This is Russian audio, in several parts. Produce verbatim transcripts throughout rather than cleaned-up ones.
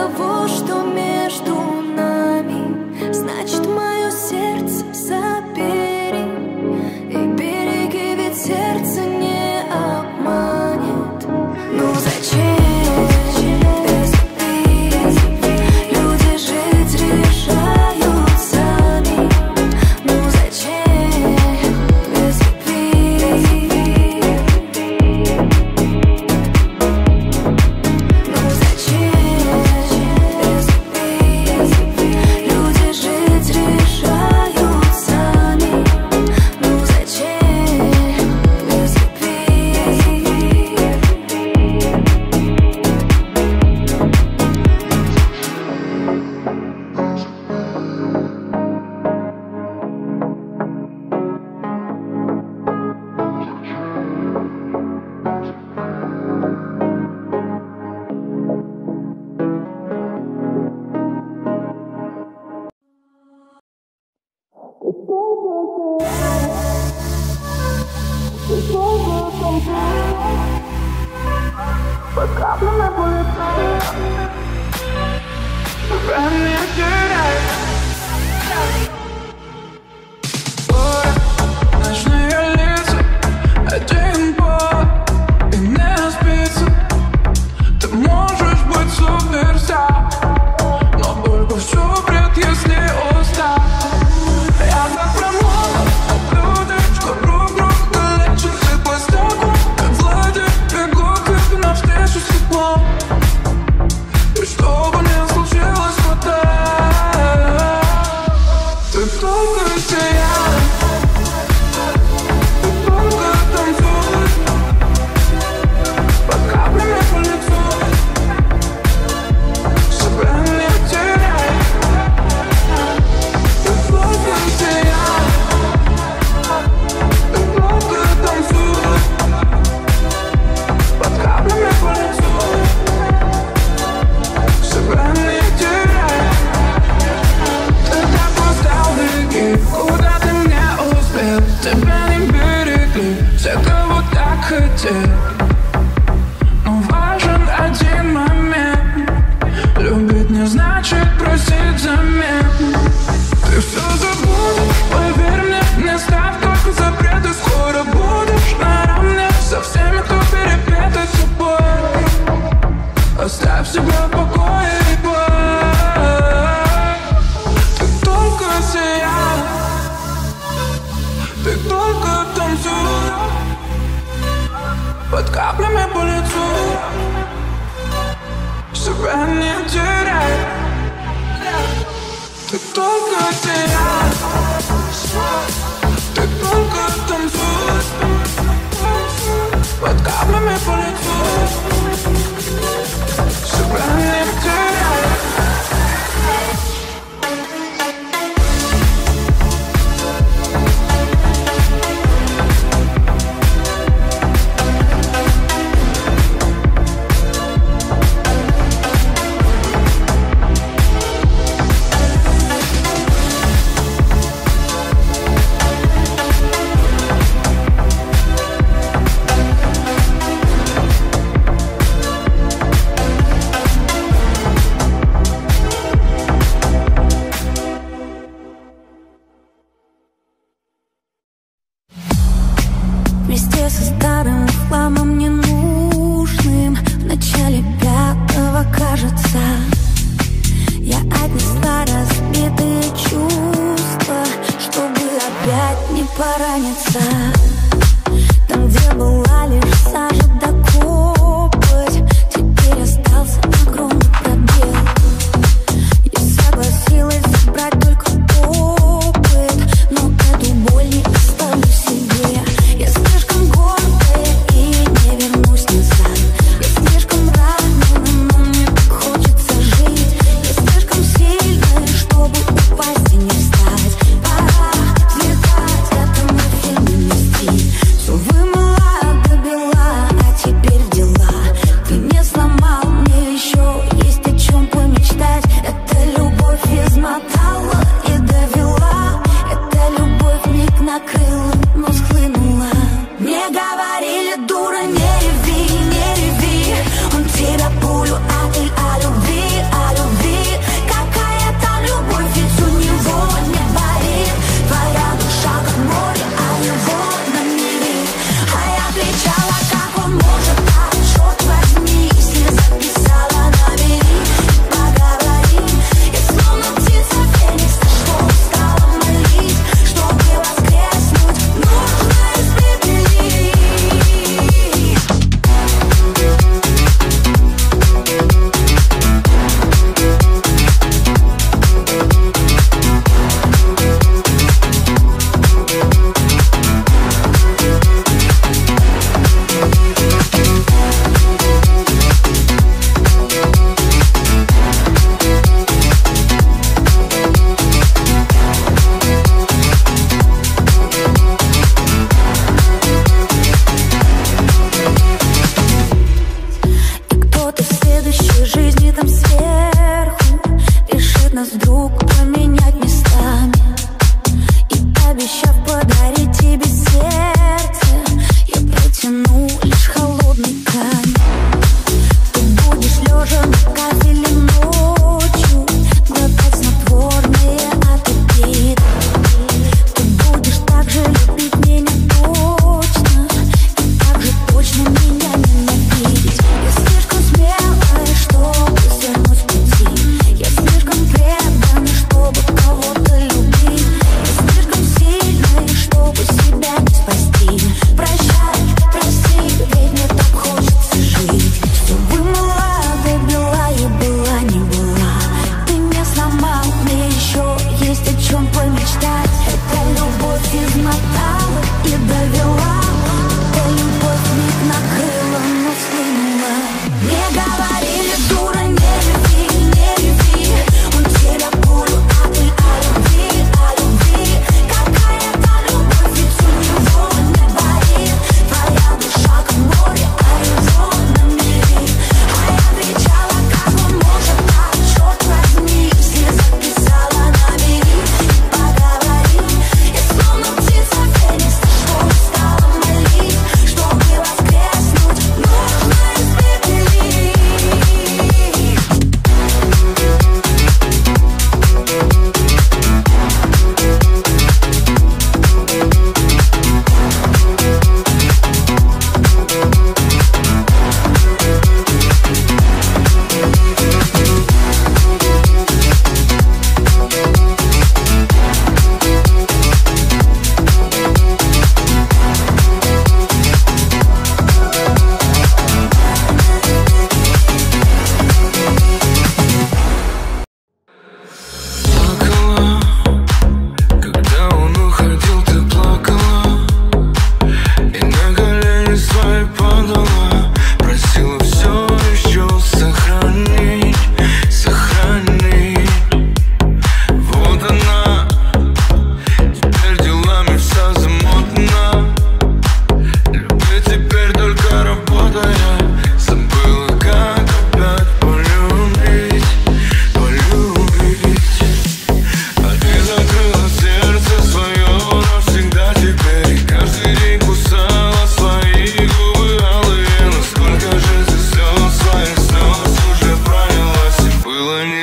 того, что между нами, значит, мое сердце забери. И береги, ведь сердце не обманет. Ну зачем? Под каплями по лицу тебя не теряй. Ой, ночные лица, один повод и не спится. Ты можешь быть суперстар, но только все бред, если устал. Я так промолвил об людях, что друг друга лечат и пластику, как злодей бегут к навстречу с теплом. И что бы ни случилось потом, ты только сияй, ты только танцуй, под каплями по лицу себя не теряй. Ты только сияй, ты только танцуй, под каплями по лицу себя не теряй. Ты так устал, беги, куда ты не успел. Тебя не берегли все, кого так хотел. Но важен один момент: любить не значит просить взамен. Ты все забудешь, поверь мне, не ставь только запреты. Скоро будешь наравне со всеми, кто перепетый тобой. Оставь себя в покое и бой. Ты только сияй, ты только танцуй, под каплями по лицу себя не теряй. Ты только сияй, ты только танцуй, под каплями по лицу себя не теряй. Вместе со старым хламом ненужным в начале пятого, кажется, я отнесла разбитые чувства, чтобы опять не пораниться. Там, где была лишь сажа да копоть, теперь остался огромный пробел. Я согласилась забрать только опыт, но эту боль не оставлю себе. Я слишком гордая и не вернусь назад. Я слишком ранена, но мне так хочется жить. Я слишком сильная, чтобы упасть и не встать. Пора взлетать, это мой фильм не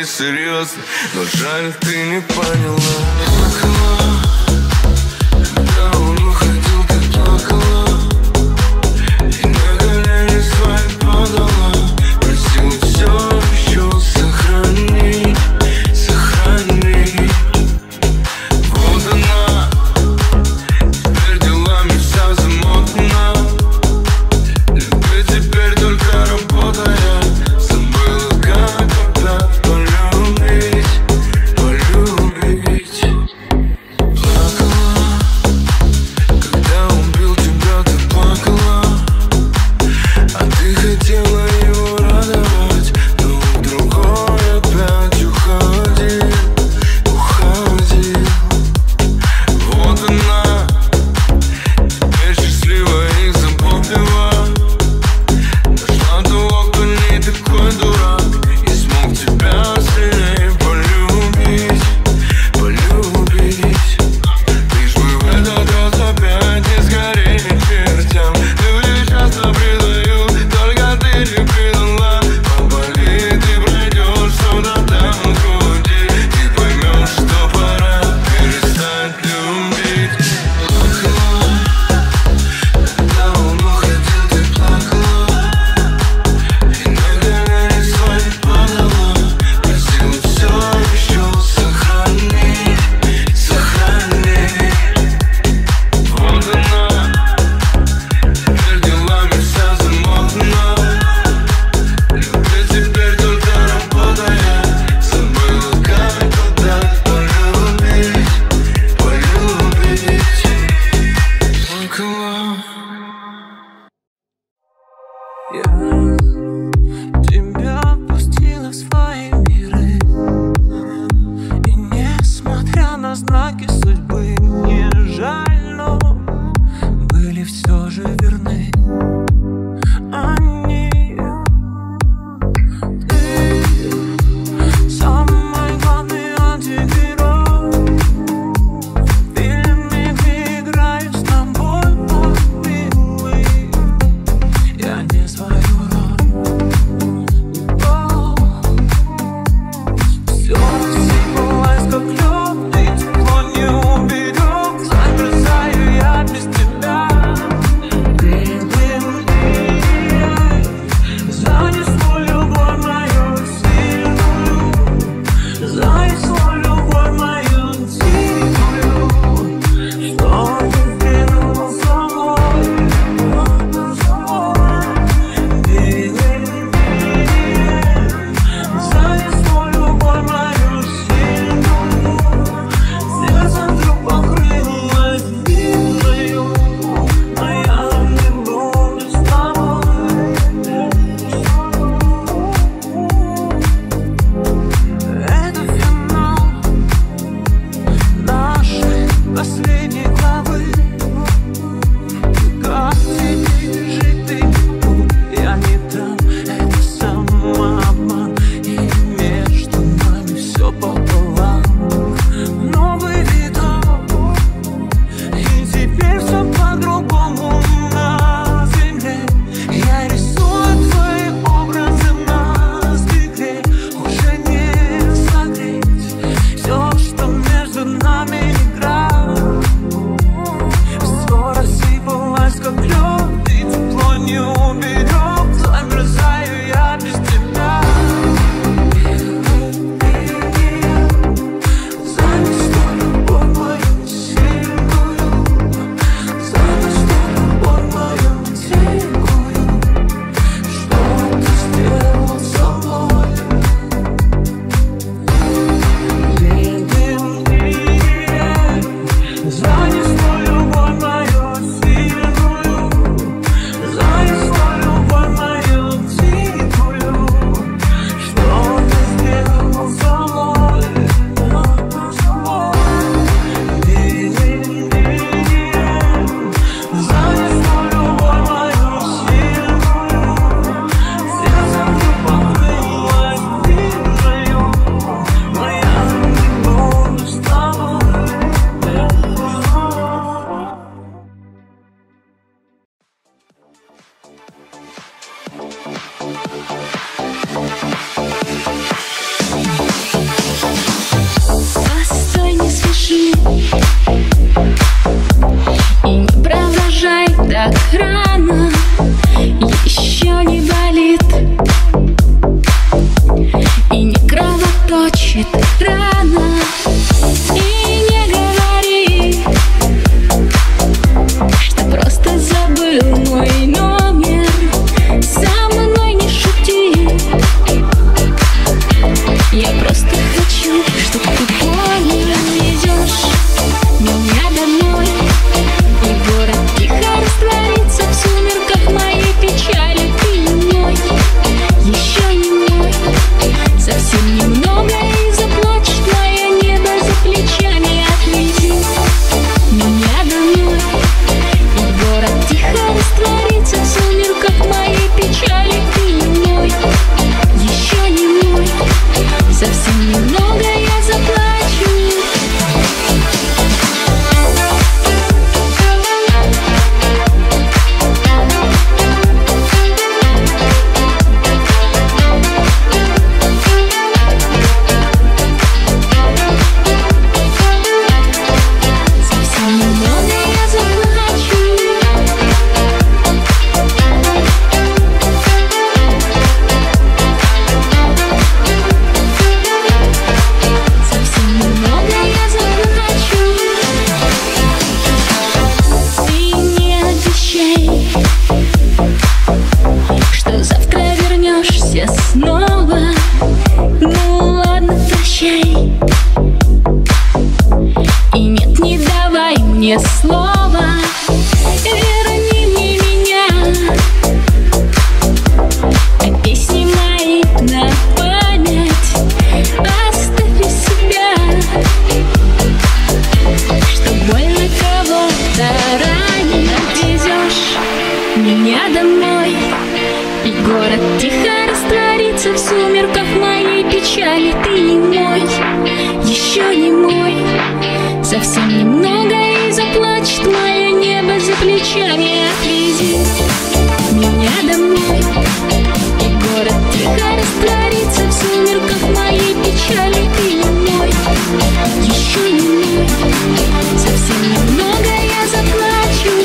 серьезно, но жаль, ты не поняла. Плакала, когда он уходил, ты плакала, и на колени свои падала, просила все еще сохрани, сохрани. Вот она, теперь делами вся замотана, любит теперь только работая, забыла, как когда полюбить, полюбить. значит рано. И не говори, что просто забыл мой номер. Со мной не шути, я просто хочу, чтобы ты понял. Везешь меня домой, и город тихо растворится в сумерках моей печали. Ты не мой, еще не мой, совсем немного, и заплачет мое небо за плечами. Отвези меня домой, и город тихо растворится в сумерках моей печали. Ты не мой, еще не мой, совсем немного, я заплачу. Снова, ну ладно, прощай. И нет, не давай мне слова, верни мне меня, а песни мои на память оставь из себя, что больно кого-то ранить. Везешь меня домой, и город тихо растворится в сумерках моей печали. Ты не мой, еще не мой, совсем немного, и заплачет мое небо за плечами. Отвези меня домой, и город тихо растворится в сумерках моей печали. Ты не мой, еще не мой, совсем немного, я заплачу.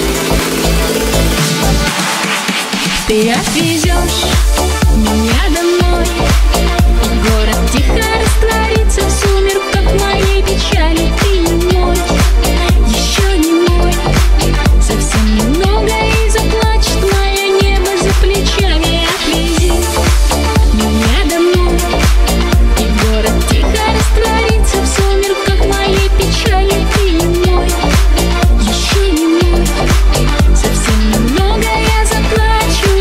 Ты отвезешь меня домой, и город тихо растворится в сумерках моей печали. Ты не мой, еще не мой, совсем немного, и заплачет мое небо за плечами. Отвези меня домой, и город тихо растворится в сумерках моей печали. Ты не мой, еще не мой, совсем немного, я заплачу.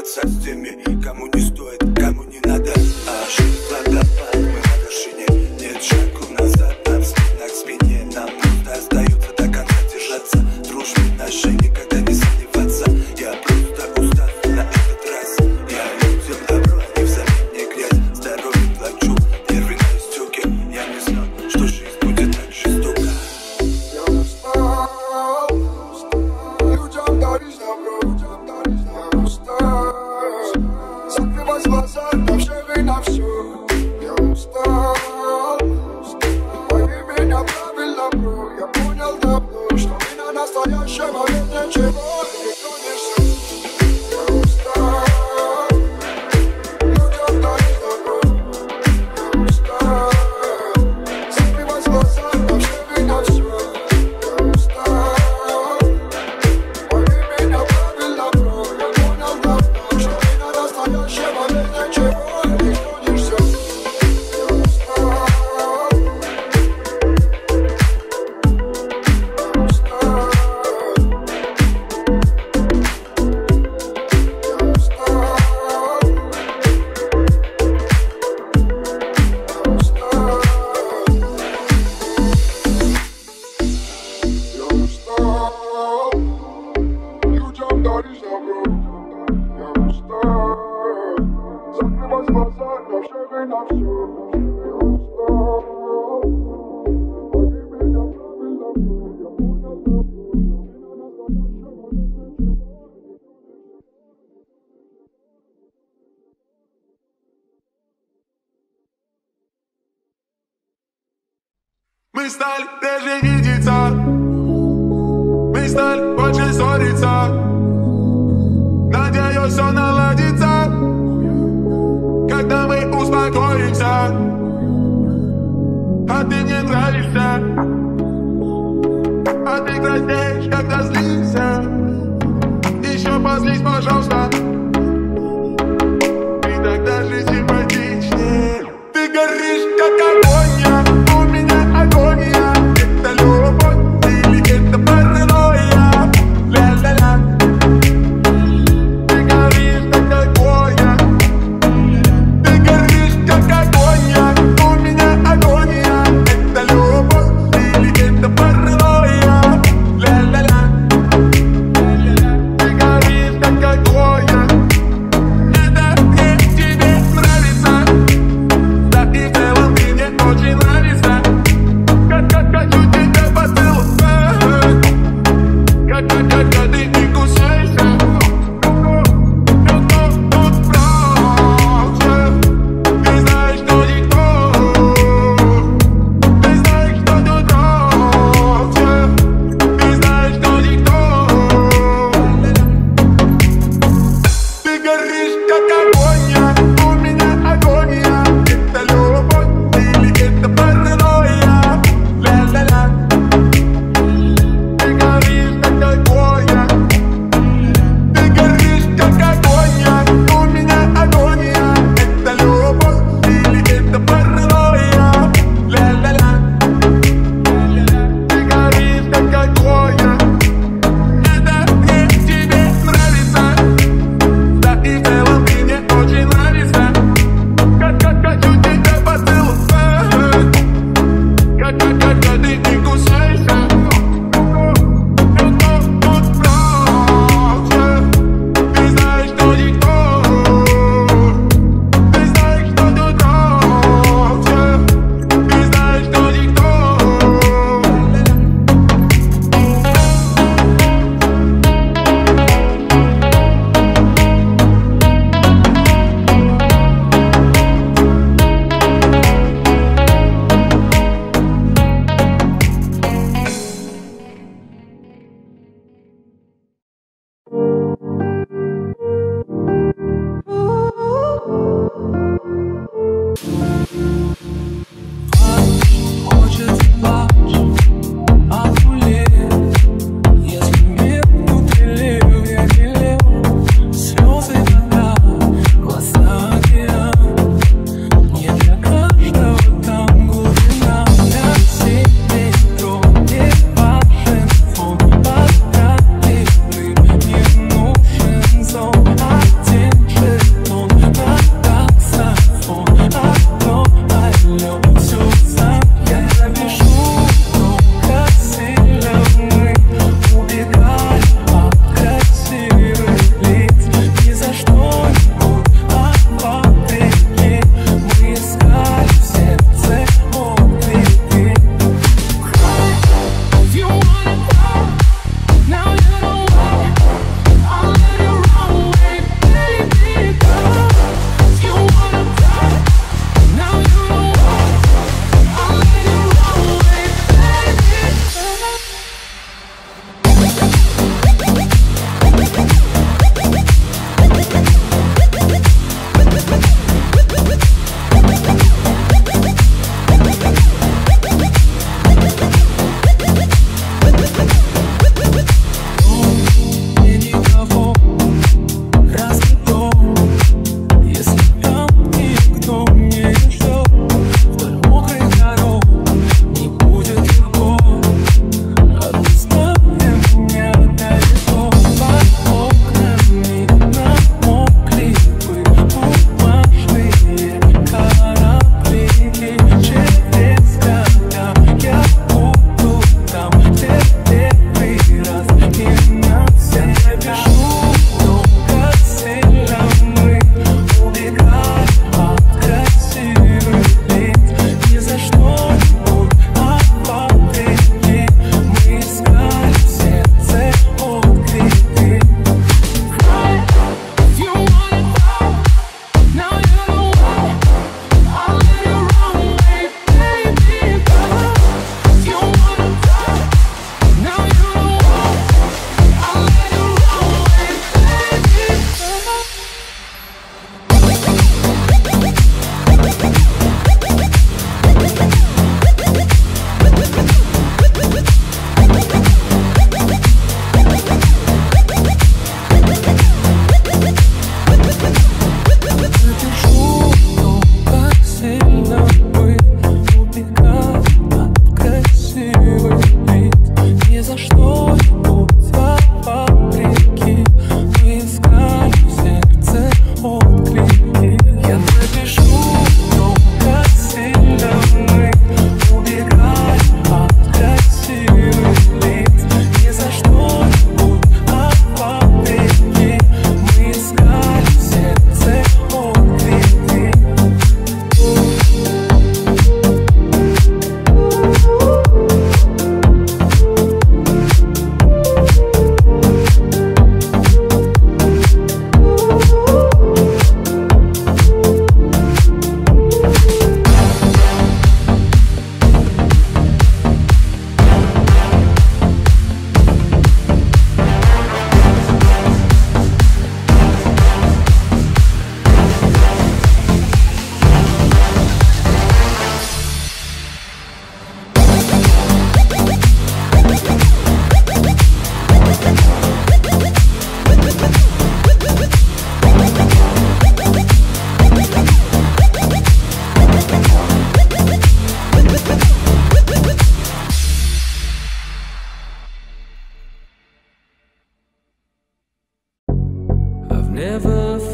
расставаться с теми, кому не стоит, кому не надо. А жизнь водопад, мы на вершине. Нет шагу назад, нам спина к спине. Нам нужно остается до конца держаться. Дружбе нашей никогда не сомневаться. Я просто устал на этот раз. Я людям добро, не взамен не грязь. Здоровье плачу, нервы на истёке. Я не знал, что жизнь будет так жестока. Я устал, людям даришь добро, людям даришь добро. Я устал закрывать глаза на всех и на всё. Я устал, пойми меня правильно, бро. Я понял давно, что мы на настоящем моменте ничего не конешься. Я устал, людям даришь добро. Я устал закрывать глаза на всех и на всё. Я устал, пойми меня правильно, бро. Я понял давно, что мы на настоящем моменте ничего не конешься. Я устал. Людям даришь добро. Я устал закрывать глаза на всех и на всё. Я устал, пойми меня правильно, бро. Я понял давно, что мы на настоящем моменте ничего. Мы стали реже видеться, мы стали больше ссориться. Надеюсь, все наладится, когда мы успокоимся. А ты мне нравишься, а ты краснеешь, когда злишься. Еще позлись, пожалуйста, и тогда жизнь симпатичнее. Ты горишь, как огонь, у меня агония. Это любовь или это паранойя? Ля-ля-ля. Ты горишь, как огонь. Ты горишь, как огонь, у меня агония. Это любовь или это паранойя? Ля-ля-ля. Ты горишь, как огонь. Это мне тебе нравится. Да и в целом ты мне очень нравишься. Как, как хочу тебя поцеловать. Как, как, как ты не кусаешься. Что тут проще? Ты знаешь, что никто. Ты знаешь, что тут проще. Ты знаешь, что никто. Ты горишь, как огонь, у меня агония. Это любовь или это паранойя? Ля-ля-ля. Ты горишь, как огонь. Ты горишь, как огонь, у меня агония. Это любовь или это паранойя? Ля-ля-ля. Ты горишь, как огонь. Это мне тебе нравится. Да и в целом ты мне очень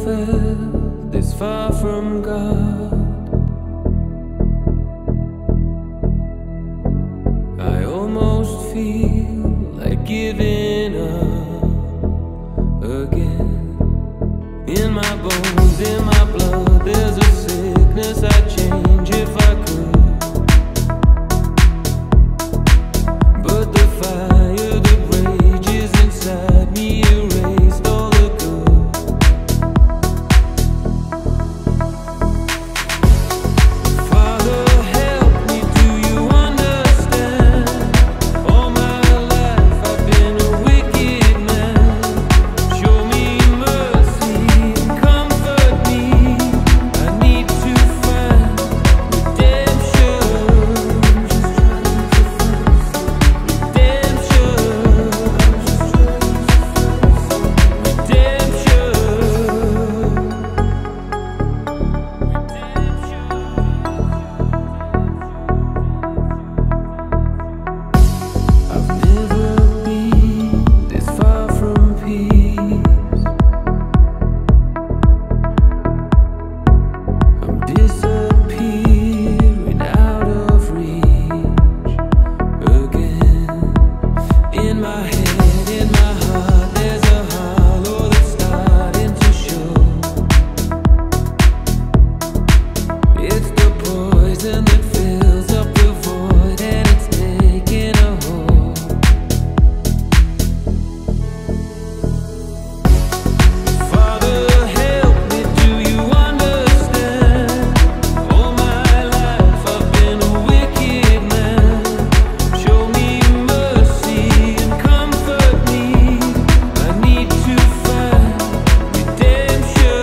felt this far from God. I almost feel like giving up again. In my bones, in my blood, there's a sickness I'd change if I could. But the fire that rages inside me erased all the good. Father, help me, do you understand? All my life I've been a wicked man. Show me mercy and comfort me. I need to find redemption. I've never been this far from peace. I'm disappearing out of reach again. In my head, in my heart, there's a hollow that's starting to show. It's the poison that fills up the void, and it's taking a hold. Father, help me, do you understand? All my life I've been a wicked man. Show me mercy and comfort me. I need to find redemption.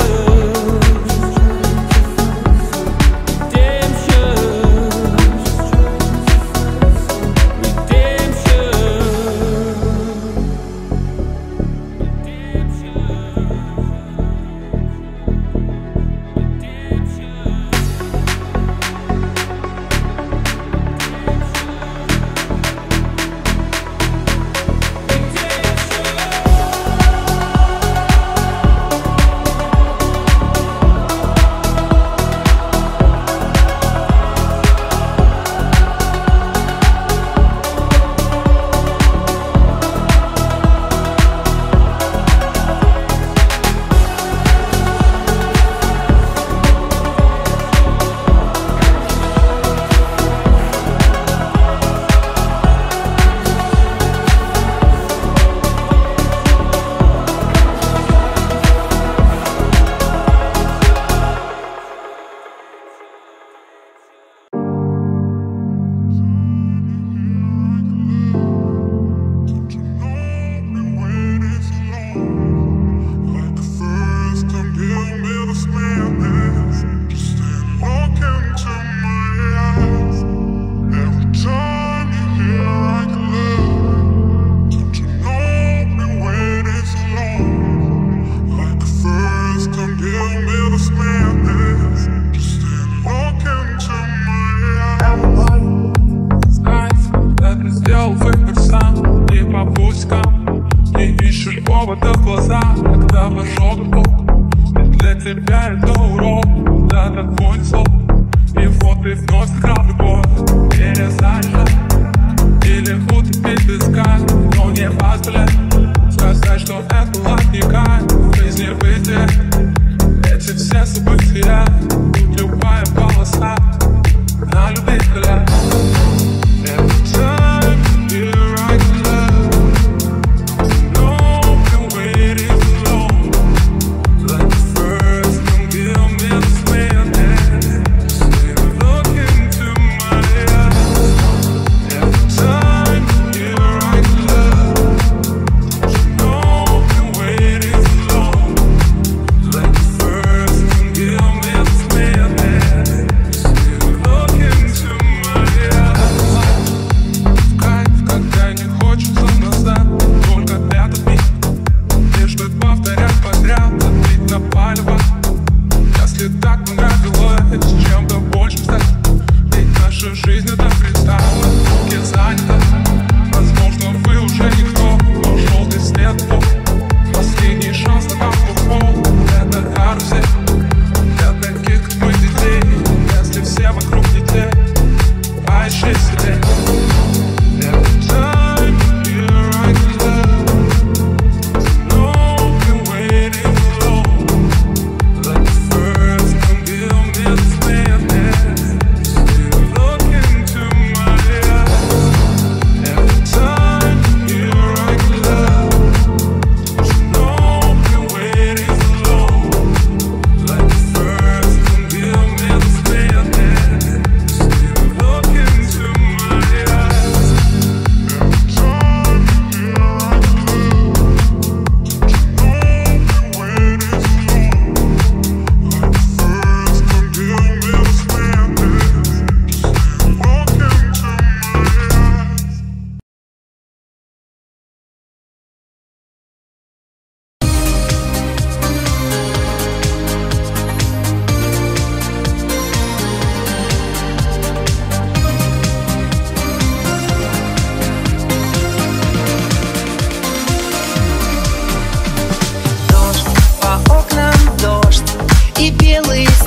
Сделал выбор сам, не по путикам. Не ищешь повода в глаза, когда пошел руку. Ведь для тебя это урок, куда-то твой сон. И вот ты вновь сыграл любовь. Перезаряжай или утопить песка, но не позволять сказать, что это логика в жизни бытия. Эти все события, любая полоса на любителя. Every time you're right to love, no can wait is alone. Like the first, don't give me this man. Stay look into my eyes. Every time you're right to love, no can wait is alone. Like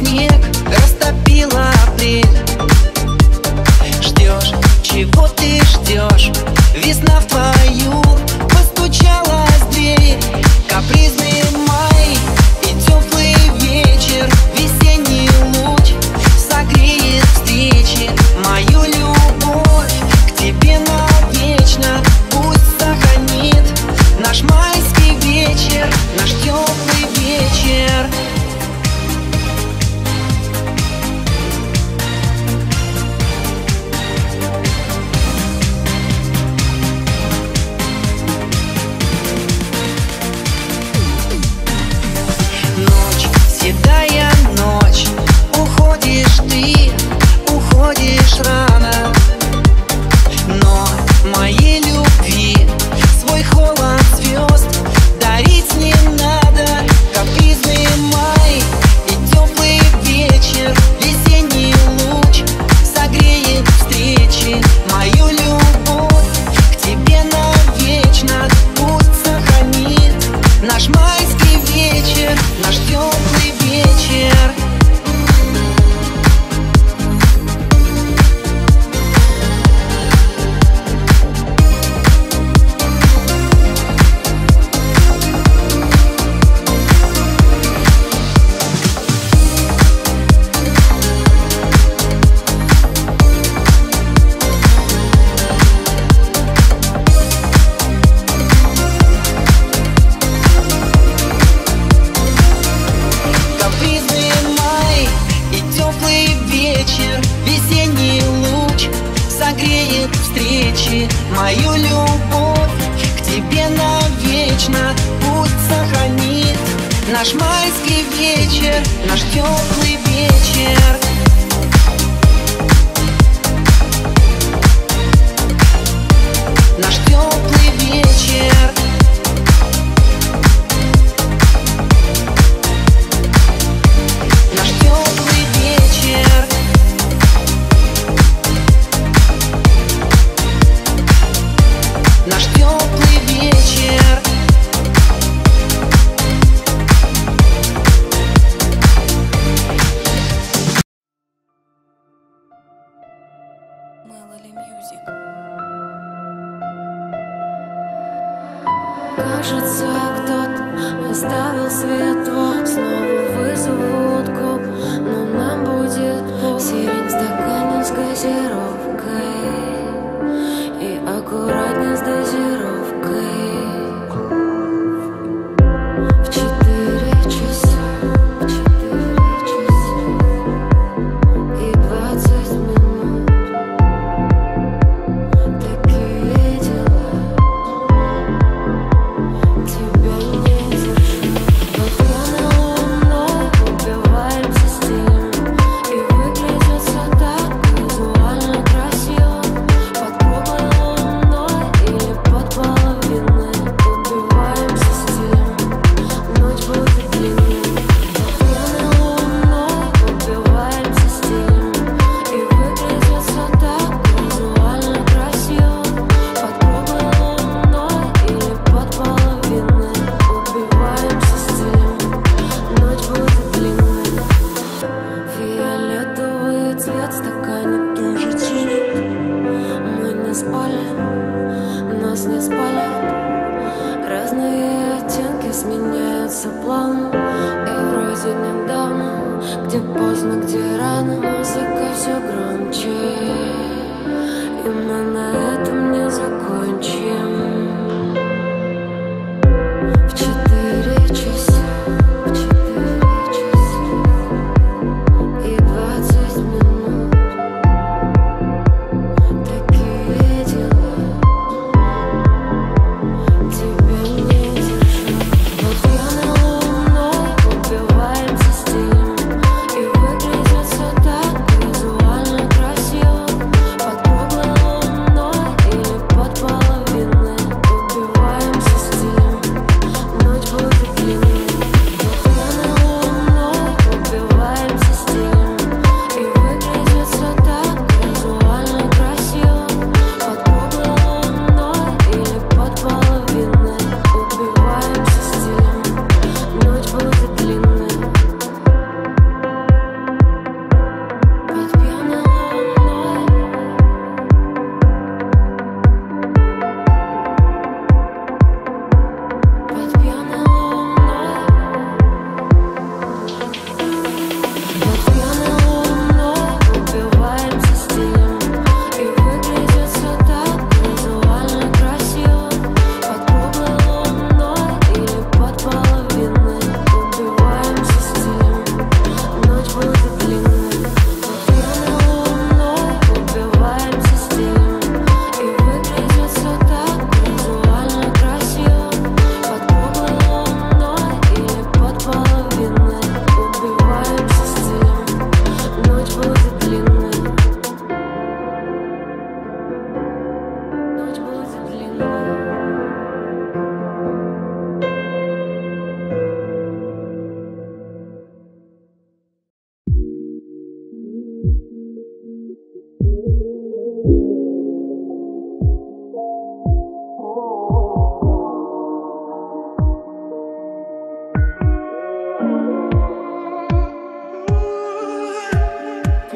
снег растопила апрель. Ждешь, чего ты ждешь? Весна в твою постучалась в дверь. Капризный май и теплый вечер, весенний луч согреет встречи. Мою любовь к тебе навечно пусть сохранит наш майский вечер, наш теплый вечер. Ночь, седая ночь, уходишь ты, уходишь рано. Но моей любви свой холод звезд дарить не надо. Капризный май и теплый вечер, весенний луч согреет встречи. Мою любовь к тебе навечно пусть сохранит наш майский вечер, наш теплый вечер. Капризный май и теплый вечер, весенний луч согреет встречи. Мою любовь к тебе навечно пусть сохранит наш майский вечер, наш теплый вечер. Наш теплый вечер. Наш теплый вечер. Наш теплый вечер. Melody Music. Кажется, кто-то оставил светло. Снова вызову утку, но нам будет пол. Сирень в стакане с газировкой и аккуратнее с дозировкой. В четыре часа, в четыре часа и двадцать минут. Такие дела. Тебя не держу. Вот пьяной луной убиваемся стилем, и выглядит все так визуально красиво. Под круглой луной или под половиной убиваемся стилем. Ночь будет длинной. Под пьяной луной убиваемся стилем, и выглядит все так визуально красиво. Под круглой луной или под половиной убиваемся стилем. Ночь будет длинной. Фиолетовый цвет в стакане тоже цвет. Мы не спали, нас не спалят. Разные оттенки сменяются плавно. И вроде недавно, где поздно, где рано, музыка все громче, и мы на этом не закончим. В четыре часа, в четыре часа и двадцать минут. Такие дела. Тебя не держу. Вот пьяной луной убиваемся стилем, и выглядит все так визуально красиво. Под круглой луной или под половиной убиваемся стилем. Ночь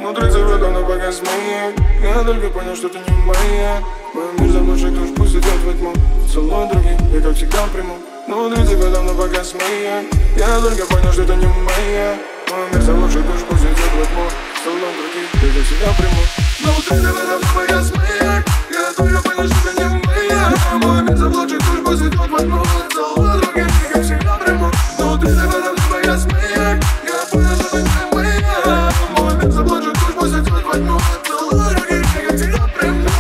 Внутри тебя давно погас мои. Я только понял, что ты не моя. Мой мир заблудший душ, пусть идет во тьму. Целуй других, я как всегда приму. Внутри тебя давно погас мои. Я только понял, что ты не моя. Мой мир заблудший душ, пусть идет во тьму. Целуй других, я как всегда приму. Внутри тебя давно погас мои. Я только понял, что ты не моя. Мой мир заблудший душ, пусть идет во тьму. Целуй других, я как всегда приму. Внутри тебя давно погас мои. Я понял, что ты не моя. Мой мир заблудший душ, пусть идет во тьму. Целуй других, я как всегда приму.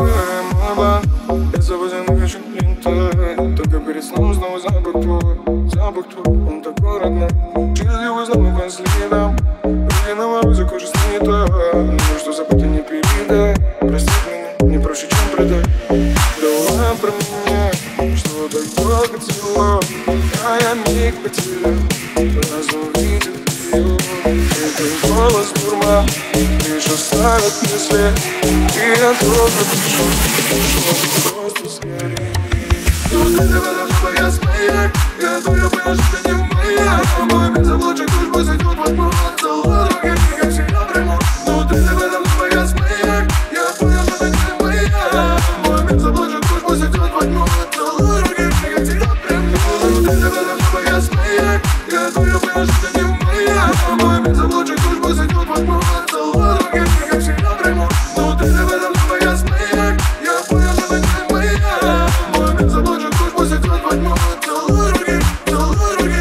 Я завозил на вечер ленту. Только перед сном снова запах твой. Запах твой, он такой родной. Счастливый снова по следам. Руки на морозе, кожа снята. Ну что забыть и не передай. Прости меня, не проще, чем предай. Давай про меня, что так долго цело. А я миг потерял, раз увидел ее. Это голос дурма, лишь оставит мысли. И я только пишу, что просто скорее. Внутри тебя давно погас моя. Я только понял, что ты не моя. Мой мир заблудший душ, пусть идет во тьму. Целуй других, я как всегда приму. Внутри тебя давно погас моя. Я понял, что ты не моя. Мой мир заблудший душ, пусть идет во тьму. Целуй других, я как всегда приму. Внутри тебя давно погас моя. Я только понял, что ты не моя. Мой мир заблудший душ, пусть идет во тьму. Целуй других, я как всегда приму. Внутри тебя давно погас моя. Я понял, что ты не моя. Мой мир заблудший душ, пусть идет во тьму. Целуй других, целуй других.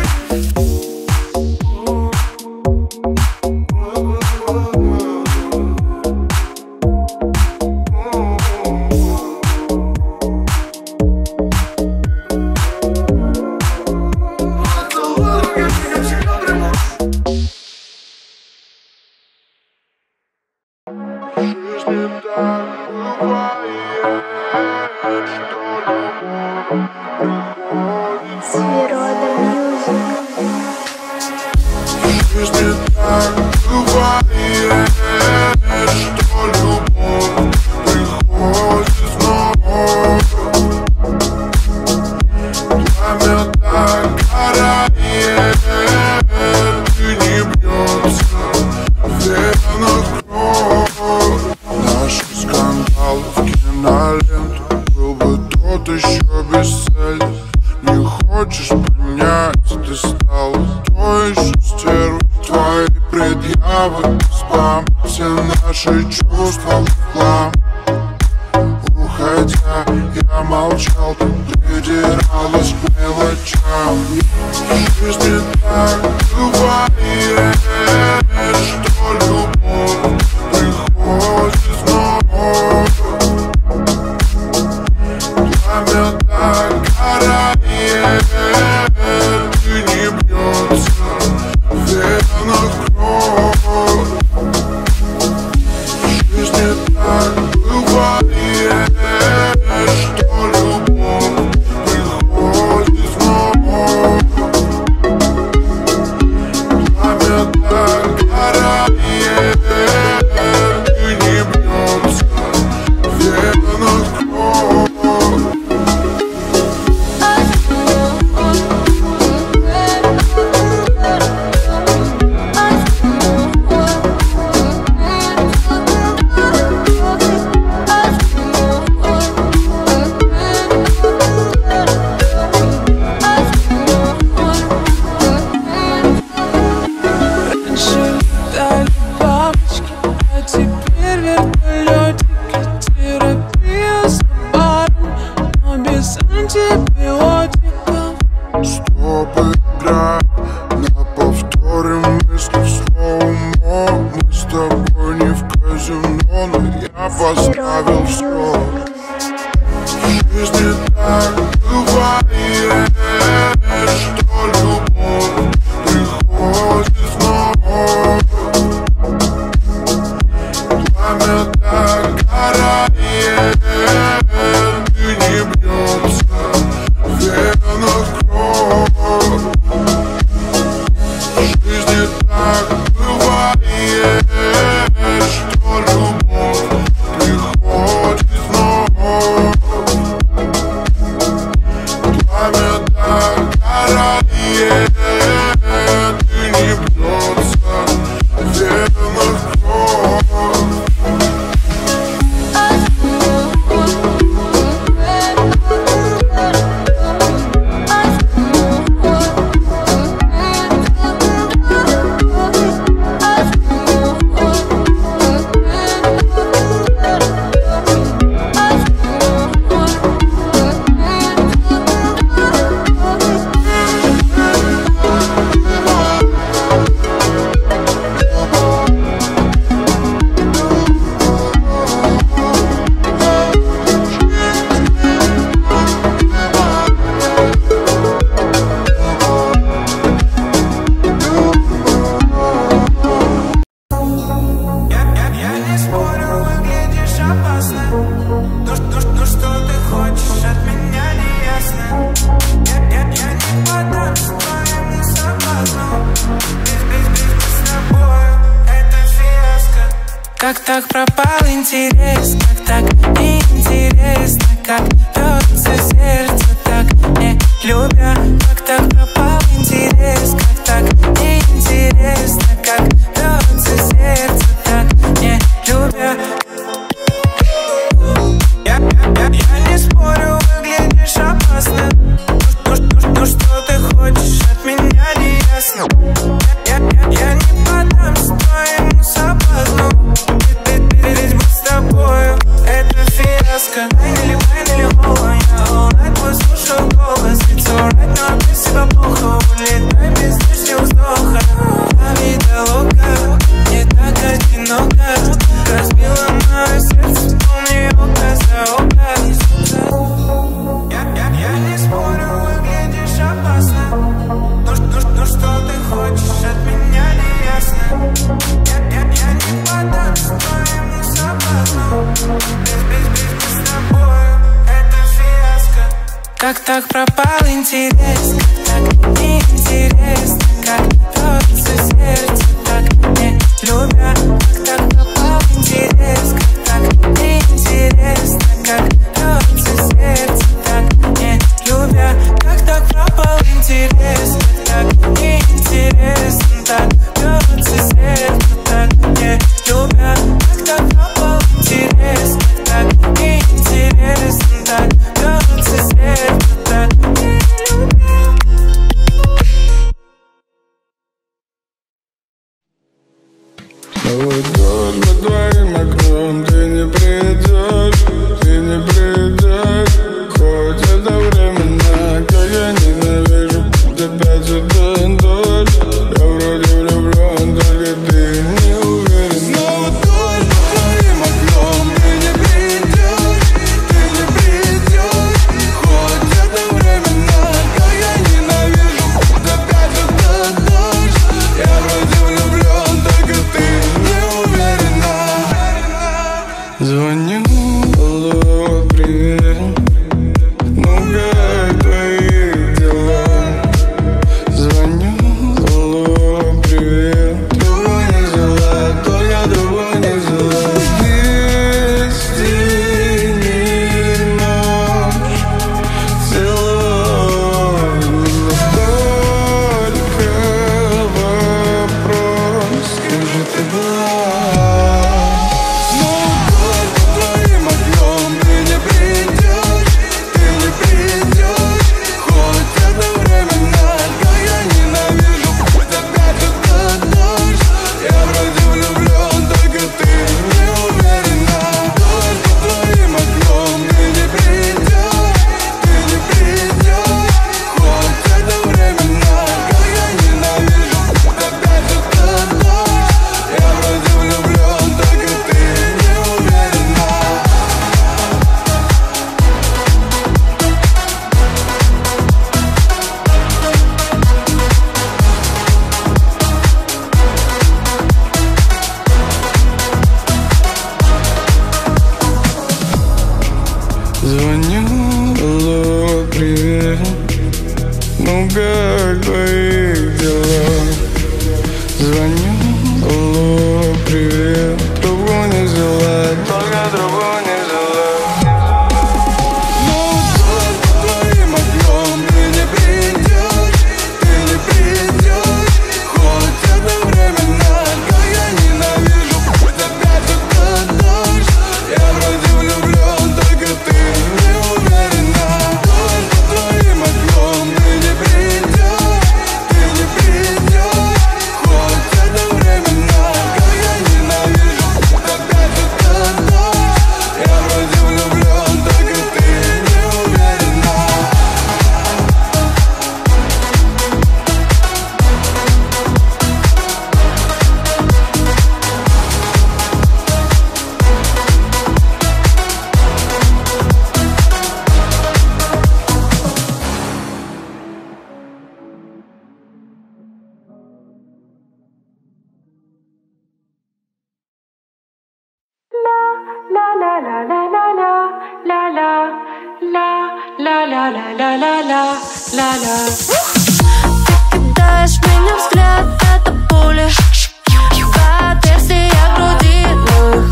Что любовь приходит снова. Как так пропал интерес, как так неинтересно, как бьется сердце, так не любя. Как так пропал интерес, как так неинтересно, как бьется сердце, так не любя. Я, я, я не спорю, выглядишь опасно. Ну, ну, ну что ты хочешь от меня, не ясно. Я, я, я не поддамся твоему соблазну. Ведь быть с тобою это фиаско. Или вайн, или холла, я all night послушал голос. It's alright, но без себя плохо. Улетай без лишнего вздоха. La vida loca, не так одиноко. Разбила мое сердце, помни око за око. Я, я, я не спорю, выглядишь опасно. Ну, ну, ну что ты хочешь от меня, не ясно. Я, я, я не поддамся твоему соблазну. Без, без, без, без с тобою это фиаско. Как так пропал интерес, как так неинтересно, как бьется сердце, так не любя. Как так пропал интерес, как так неинтересно, как бьется сердце, так не любя. Как так пропал интерес, как так неинтересно, так бьется сердце, так не любя. Как так пропал интерес, как так неинтересно, так бьется сердце, так не любя. Вот тут под твоим окном ты не придешь, ты не придешь. Хоть это временно, как я ненавижу, опять этот дождь. Я вроде влюблен, только ты не уверен. Снова дождь под твоим окном, ты не придешь, ты не придешь. Хоть это временно, как я ненавижу, опять этот дождь. Я вроде влюблен, только ты не уверена. Звоню, алло, привет. Ну как твои дела? Звоню, алло, привет. Трубу не взяла, только трубу не взяла. Вести ночь, целуй меня. Только вопрос, скажи, ты была? Твоим окном ты не придешь, ты не придешь. Хоть это временно, как я ненавижу, опять этот дождь. Я вроде влюблен, только ты не уверена. Дождь под твоим окном ты не придешь, ты не придешь. Хоть это временно, как я ненавижу, опять этот дождь. Я вроде влюблен, только ты не уверена. Звоню, алло, привет. Ну как твои дела? Звоню, алло, привет. Трубку не взяла, только трубку не взяла. Ну дождь под твоим окном ты не придешь, ты не придешь. Хоть это временно, как я ненавижу, опять этот дождь. Я вроде влюблен, только ты не уверена. Дождь под твоим окном ты не придешь, ты не придешь. Хоть это временно, как я ненавижу, опять этот дождь. Я вроде влюблен, только ты не уверена. Ты кидаешь в меня взгляд, это пуля в отверстие груди.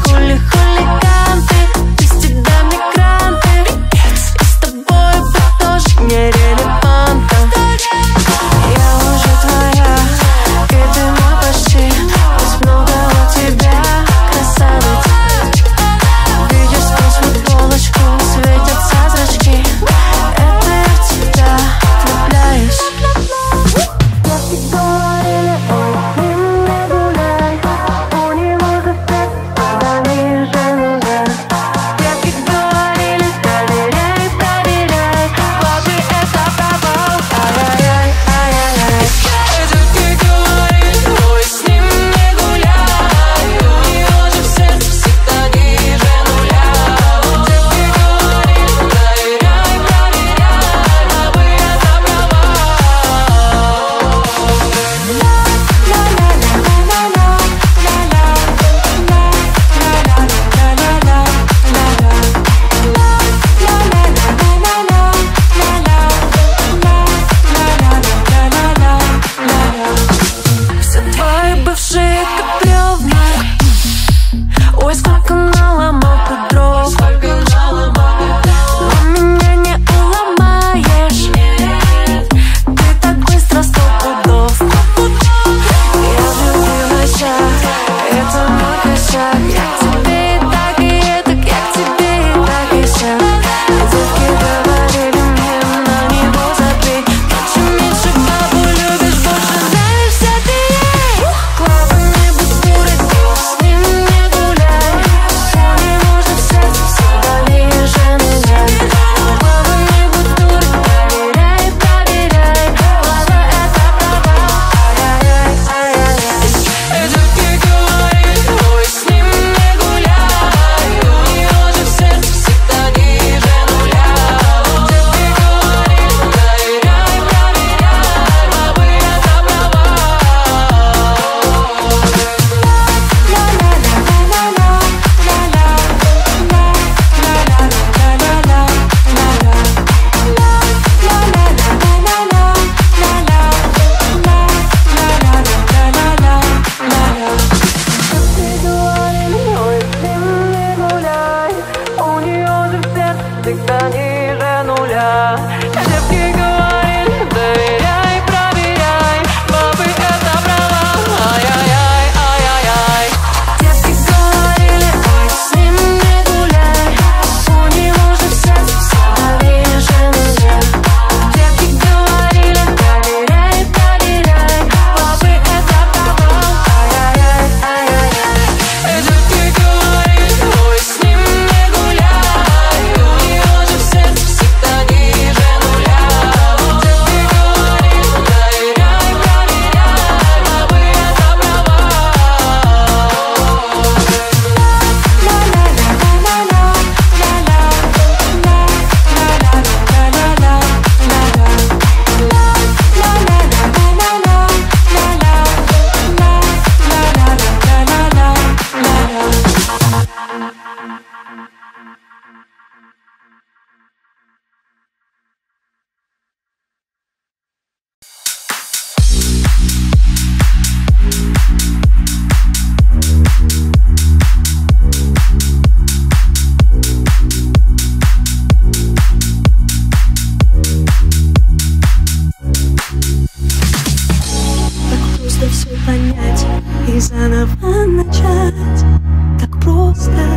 заново начать. Так просто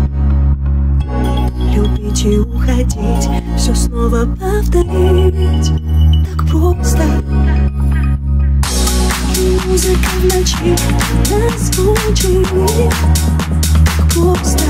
любить и уходить, все снова повторить. Так просто. И музыка в ночи нас звучит. Так просто.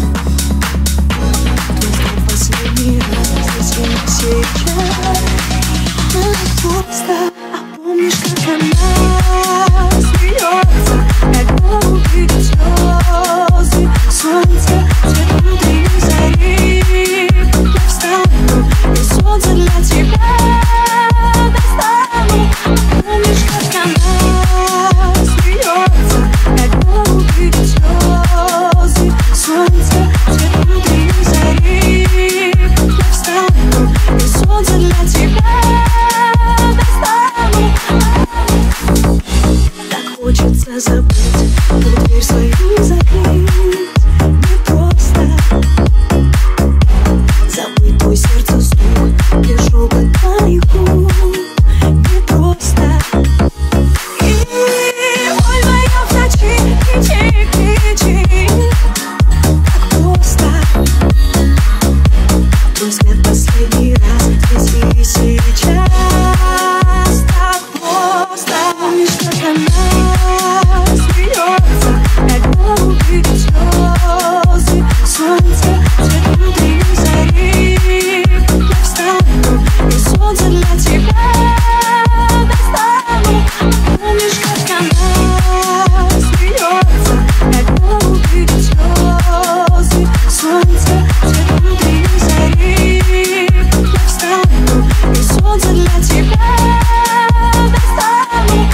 Только последний раз здесь и сейчас. Так просто. А помнишь, как она смеется, когда увидит слезы? Солнце, цвет утренней зари. Я встану, и солнце для тебя достану. Помнишь, как она смеется, когда увидит слезы? Солнце, цвет утренней зари. Я встану, и солнце для тебя достану. Так хочется забыть, как дверь свою закрыть. Не просто забыть твой сердце стук и шепот твоих губ. Не просто. И боль моя в ночи, кричи, кричи. Так просто. Твой взгляд последний раз здесь и сейчас. Так просто. Помнишь, как она смеется, когда увидит слезы? Солнце, цвет утренней зари. Я встану, и солнце для тебя достану. Помнишь, как она смеется, когда увидит слезы? Солнце, цвет утренней зари. Я встану, и солнце для тебя достану.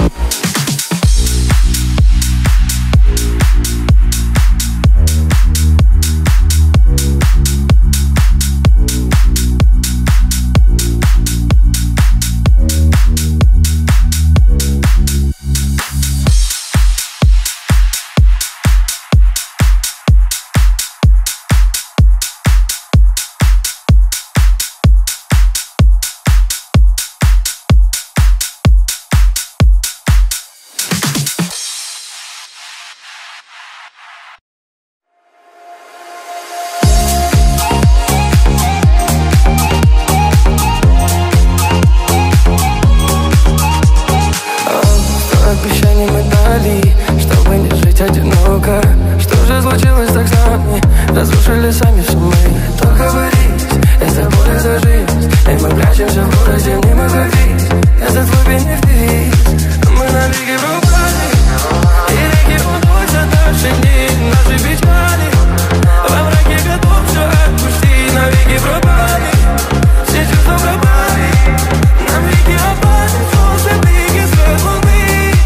Обещания мы дали, чтобы не жить одиноко. Что же случилось так с нами? Разрушили сами все мы. То говорить, я за боль, за жизнь. И мы прячемся в городе, не мы ходить. Я за твой бенефис. Мы на беге пропали, и реки уносят наши дни, наши печали. Во мраке готов все отпустить, навеки пропали. Все чувства пропали, нам веки опали. Солнце, блики, свет луны.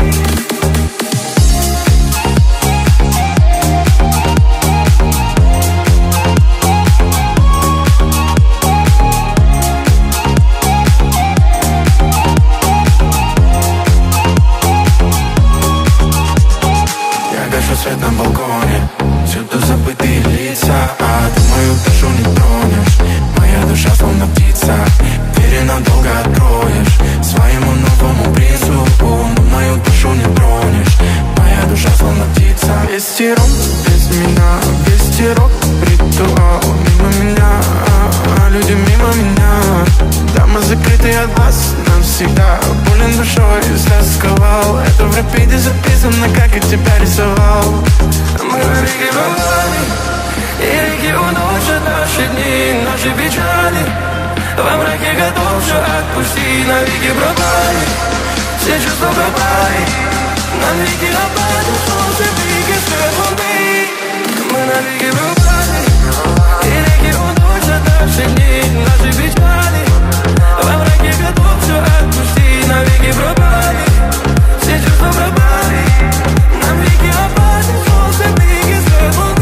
Свет на балконе, всюду забытые лица. А ты мою душу не тронешь, моя душа словно птица. Двери надолго откроешь своему новому принцу. Но мою душу не тронешь, моя душа словно птица. Вести рок без меня, вести рок ритуал. Мимо меня, а люди мимо меня. Дома закрыты от вас навсегда. Болен душой, засковал. Это в рапиде записано, как я тебя рисовал. Мы на реке пропали, и реки уносят наши дни, наши печали. Во мраке готов все отпустить, навеки пропали. Все чувства пропали, нам веки опали. Солнце, блики, свет луны. Мы на реке пропали, и реки уносят наши дни, наши печали. Во мраке готов все отпустить, навеки пропали. Все чувства пропали, нам веки опали. Солнце, блики, свет луны.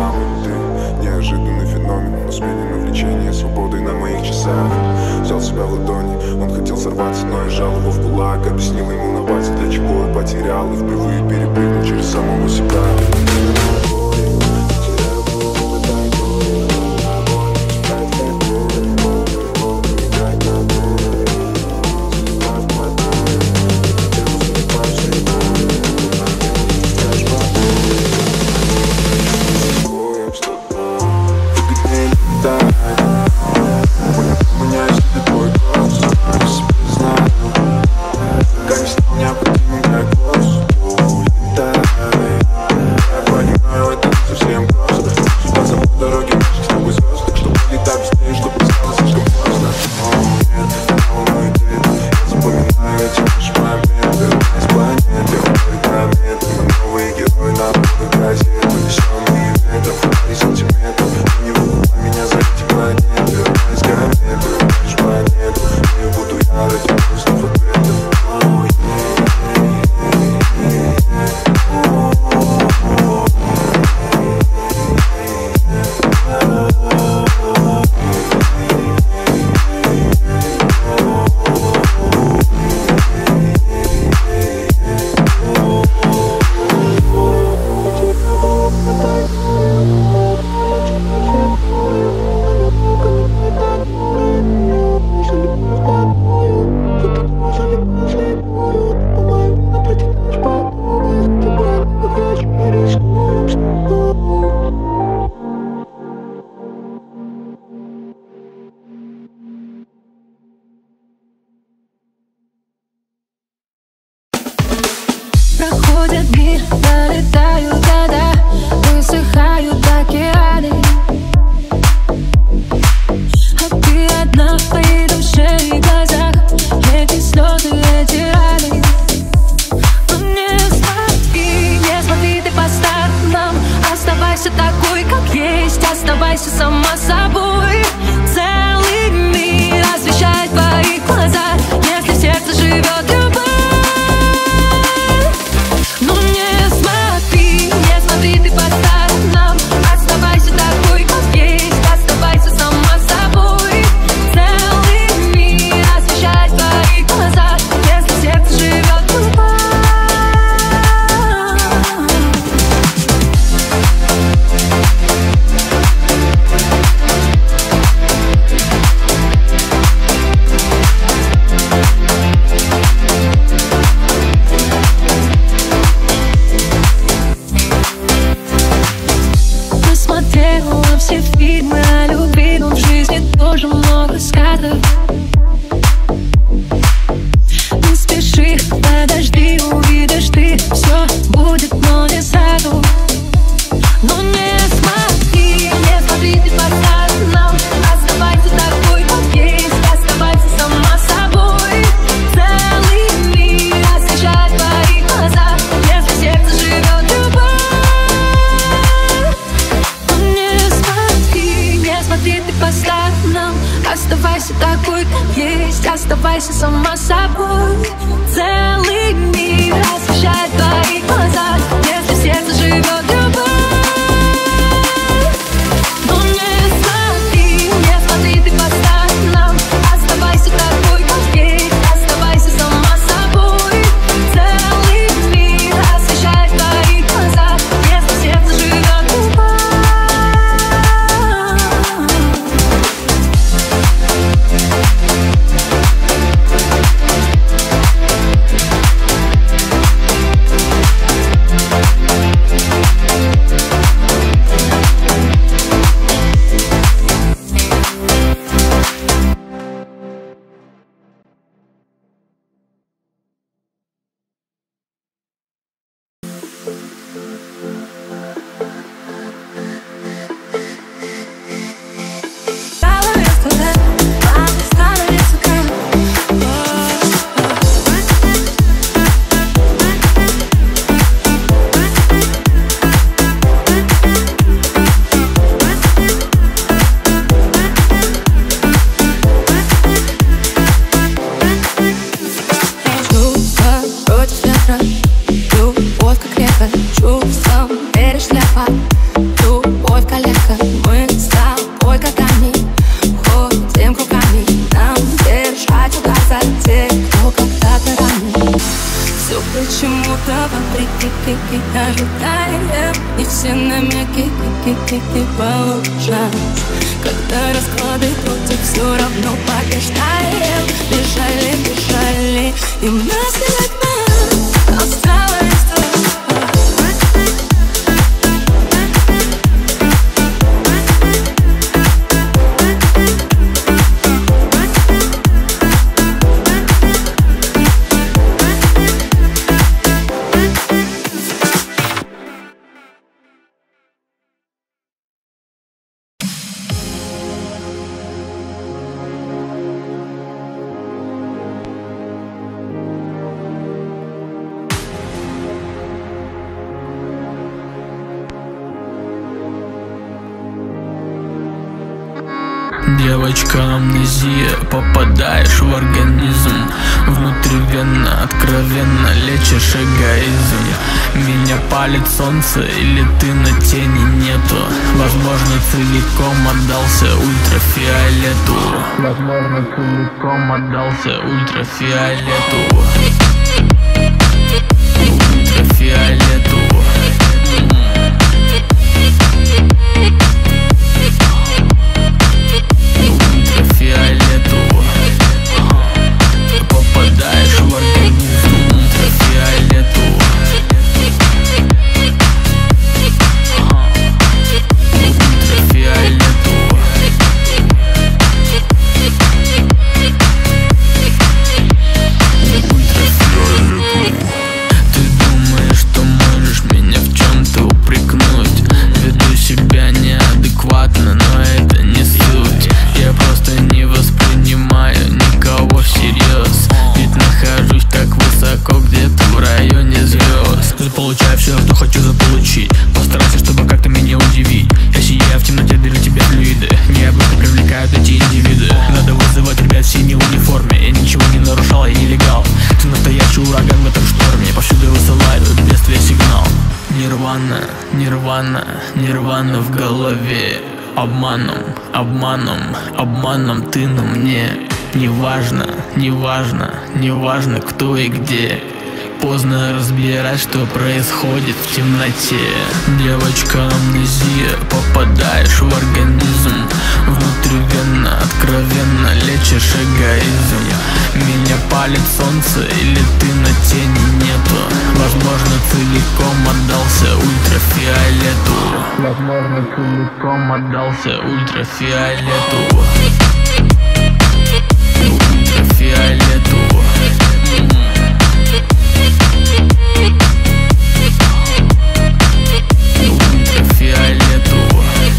самый ты. Неожиданный феномен, но сменено влечение свободой на моих часах. Взял себя в ладони, он хотел сорваться, но я сжал его в кулак. Объяснил ему на пальце, для чего я потерял, и впервые перепрыгнул через самого себя. Проходят дни, налетают года, высыхают океаны. А ты одна в твоей душе и глазах, эти слезы, эти раны. Но не смотри, не смотри ты по сторонам, оставайся такой, как есть, оставайся сама собой. Целый мир освещает твои глаза, если в сердце живет любовь. Все фильмы о любви, но в жизни тоже много сказок. Не спеши, подожди, увидишь ты, все будет, но не сразу. Но не смотри, не смотри ты по сторонам, оставайся такой, как есть, оставайся сама собой. Целый мир освещает твои глаза, если в сердце живет любовь. Смотри ты по сторонам, оставайся такой, как есть, оставайся сама собой. Целый мир освещает твои глаза, если в сердце живет любовь. Но не смотри, не смотри ты по сторонам, оставайся такой, как есть, оставайся сама собой. Целый мир освещает твои глаза, если в сердце живет любовь. конфликты по ушам. Когда расклады против, все равно побеждаем. Бежали, бежали, и у нас не одна осталась только. Девочка, амнезия, попадаешь в организм. Внутривенно, откровенно лечишь эгоизм. Меня палит солнце или ты на тени нету. Возможно, целиком отдался ультрафиолету. Возможно, целиком отдался ультрафиолету. Ультрафиолету. Ультрафиолету. Попадаешь в организм. Ультрафиолету. Ультрафиолету. Ультрафиолету. Ты думаешь, что можешь меня в чем-то упрекнуть? Веду себя неадекватно, но это не суть. Я просто не воспринимаю никого всерьез. Ведь нахожусь так высоко, где-то в районе звезд. Заполучаю все, что хочу заполучить. Постарайся, чтобы как-то меня удивить. Я сияю в темноте, дарю тебе флюиды. Необычно привлекают эти индивиды. Надо вызывать ребят в синей униформе. Я ничего не нарушал, я нелегал. Ты настоящий ураган в этом шторме. Повсюду высылают бедствие сигнал. Нирвана, нирвана, нирвана в голове. Обманом, обманом, обманом ты на мне. Неважно, неважно, неважно кто и где. Поздно разбирать, что происходит в темноте. Девочка, амнезия, попадаешь в организм. Внутривенно, откровенно лечишь эгоизм. Меня палит солнце или ты на тени нету. Возможно, целиком отдался ультрафиолету. Возможно, целиком отдался ультрафиолету. Ультрафиолету. Ультрафиолету.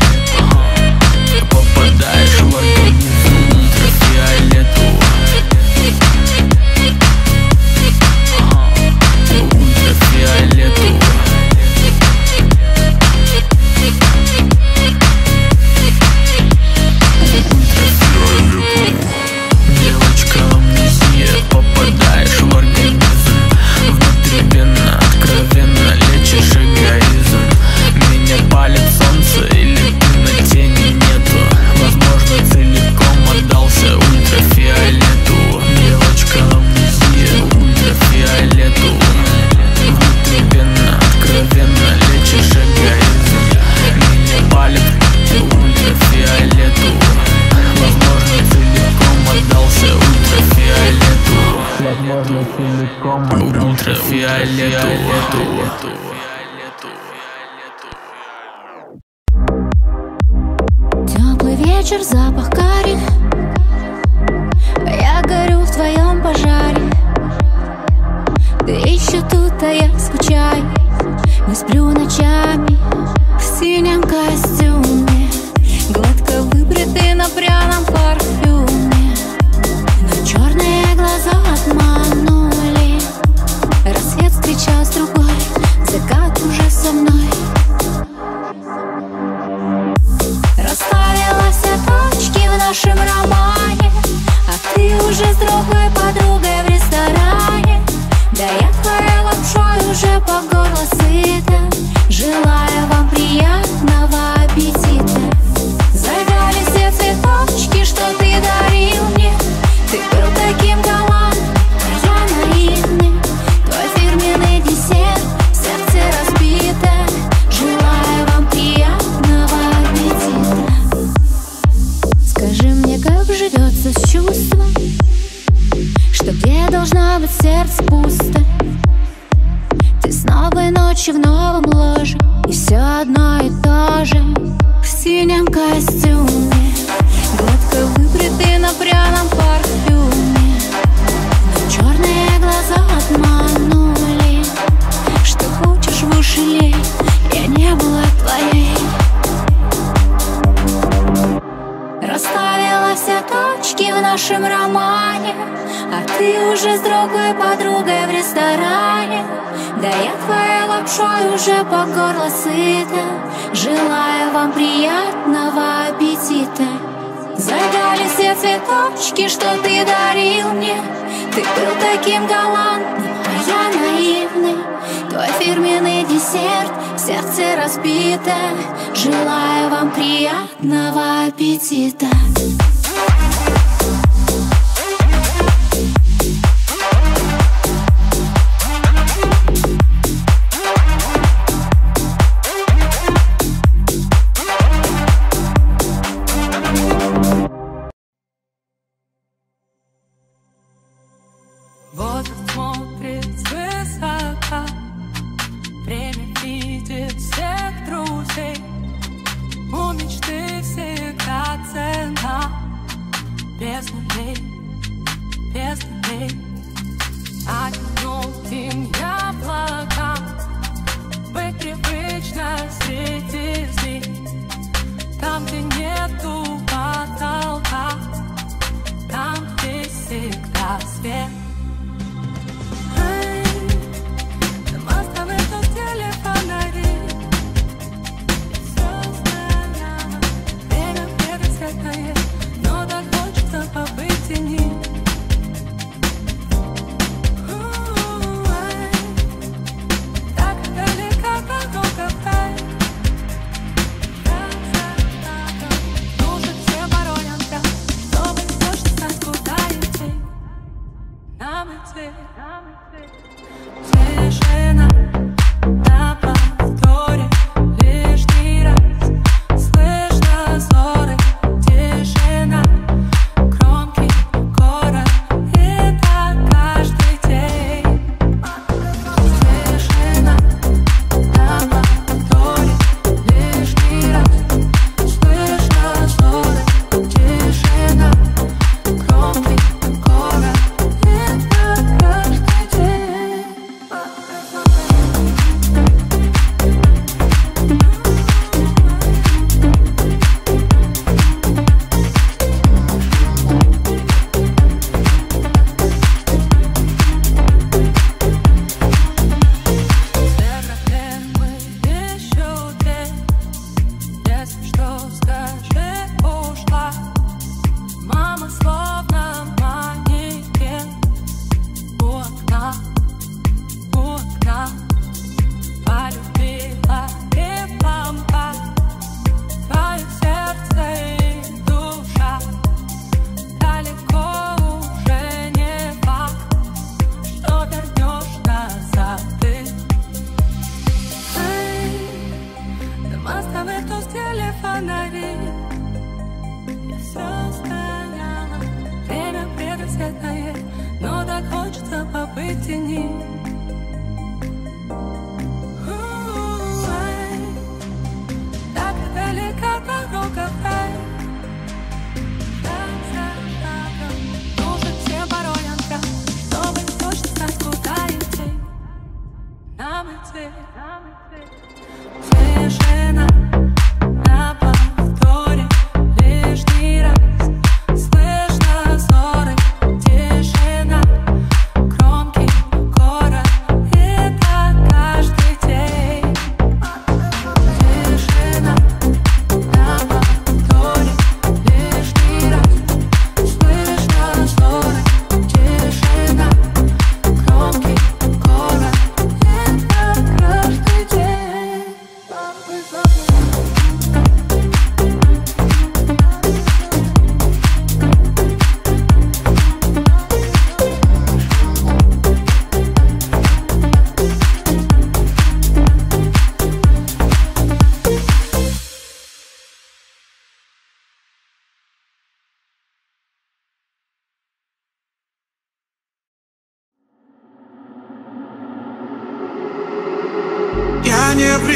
Попадаешь в организм. Ультрафиолету. Ультрафиолету. Девочка, амнезия, попадаешь в организм. Внутривенно, откровенно лечишь эгоизм. Меня палит солнце или ты на тени нету. Возможно, целиком отдался ультрафиолету. Девочка, амнезия, ультрафиолету. Внутривенно, откровенно лечишь эгоизм. Меня палит ультрафиолету. Возможно, целиком отдался ультрафиолету. Возможно, целиком ультрафиолету. Теплый вечер, запах карри. Я горю в твоем пожаре. Ты еще тут, а я скучаю. Не сплю ночами в синем костюме, гладко выбритый на пряном парфюме. Но черные глаза обманули. Рассвет встречал с другой, закат уже со мной. Расставила все точки в нашем романе, а ты уже с другой подругой в ресторане. Да я твоей лапшой уже по горло сыта. Желаю вам приятного аппетита. Завяли все цветочки, что ты дарил мне. Ты был таким галантным, а я наивным. Твой фирменный десерт в сердце разбито. Желаю вам приятного борется с чувством, что где должно быть сердце пусто. Ты с новой ночи в новом ложе, и все одно и то же. В синем костюме, гладко выбритый на пряном парфюме, но черные глаза обманули. Что хочешь в уши лей, я не была твоей. Расставила все точки в нашем романе, а ты уже с другой подругой в ресторане. Да я твоей лапшой уже по горло сыта. Желаю вам приятного аппетита. Загали все цветочки, что ты дарил мне. Ты был таким галантным, а я наивный. Твой фирменный десерт в сердце разбито. Желаю вам приятного аппетита. Вот смотрит свысока, время видит всех друзей. У мечты всегда цена, без людей, без людей. Одиноким яблокам быть привычно среди злей. Там, где нету потолка, там, где всегда свет. Но так хочется побыть в тени. Так далеко дорога в рай. Душит все порой опять, чтобы точно знать, куда идти. Нам идти, нам идти. Тишина на повторе лишний раз. Слышно ссоры. Тишина, громкий город, и так каждый день. Тишина на повторе лишний раз. Слышно ссоры. Тишина, громкий город, и так каждый день. Если что, скажи, ушла. Мама словно манекен у окна, у окна. Полюбила и пампа, твое сердце и душа. Далеко уже не факт, что вернешь назад ты. Мостовые тусклели фонари. Я все стояла, время предрассветное, но так хочется побыть в тени. Так далеко дорога в рай. Шаг за шагом душит все порой опять, чтобы точно знать, куда идти. Нам идти, нам идти. Тишина на повторе лишний раз. Слышно ссоры. Тишина, громкий город.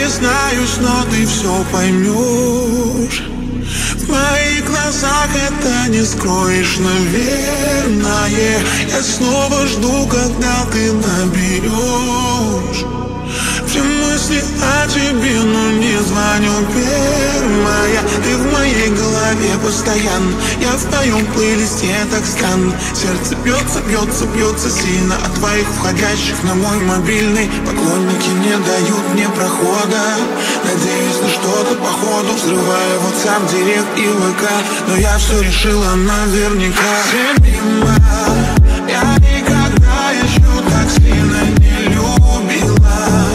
признаюсь, но ты все поймешь. В моих глазах это не скроешь, наверное. Я снова жду, когда ты наберешь. Все мысли о тебе, но не звоню первая. Ты в моей голове постоянно, я в твоем плейлисте, так странно. Сердце бьется, бьется, бьется сильно от твоих входящих на мой мобильный. Поклонники не дают мне прохода. Надеюсь на что-то походу, взрывая WhatsApp, Директ и ВК. Но я все решила наверняка. Любима, я никогда еще так сильно не любила.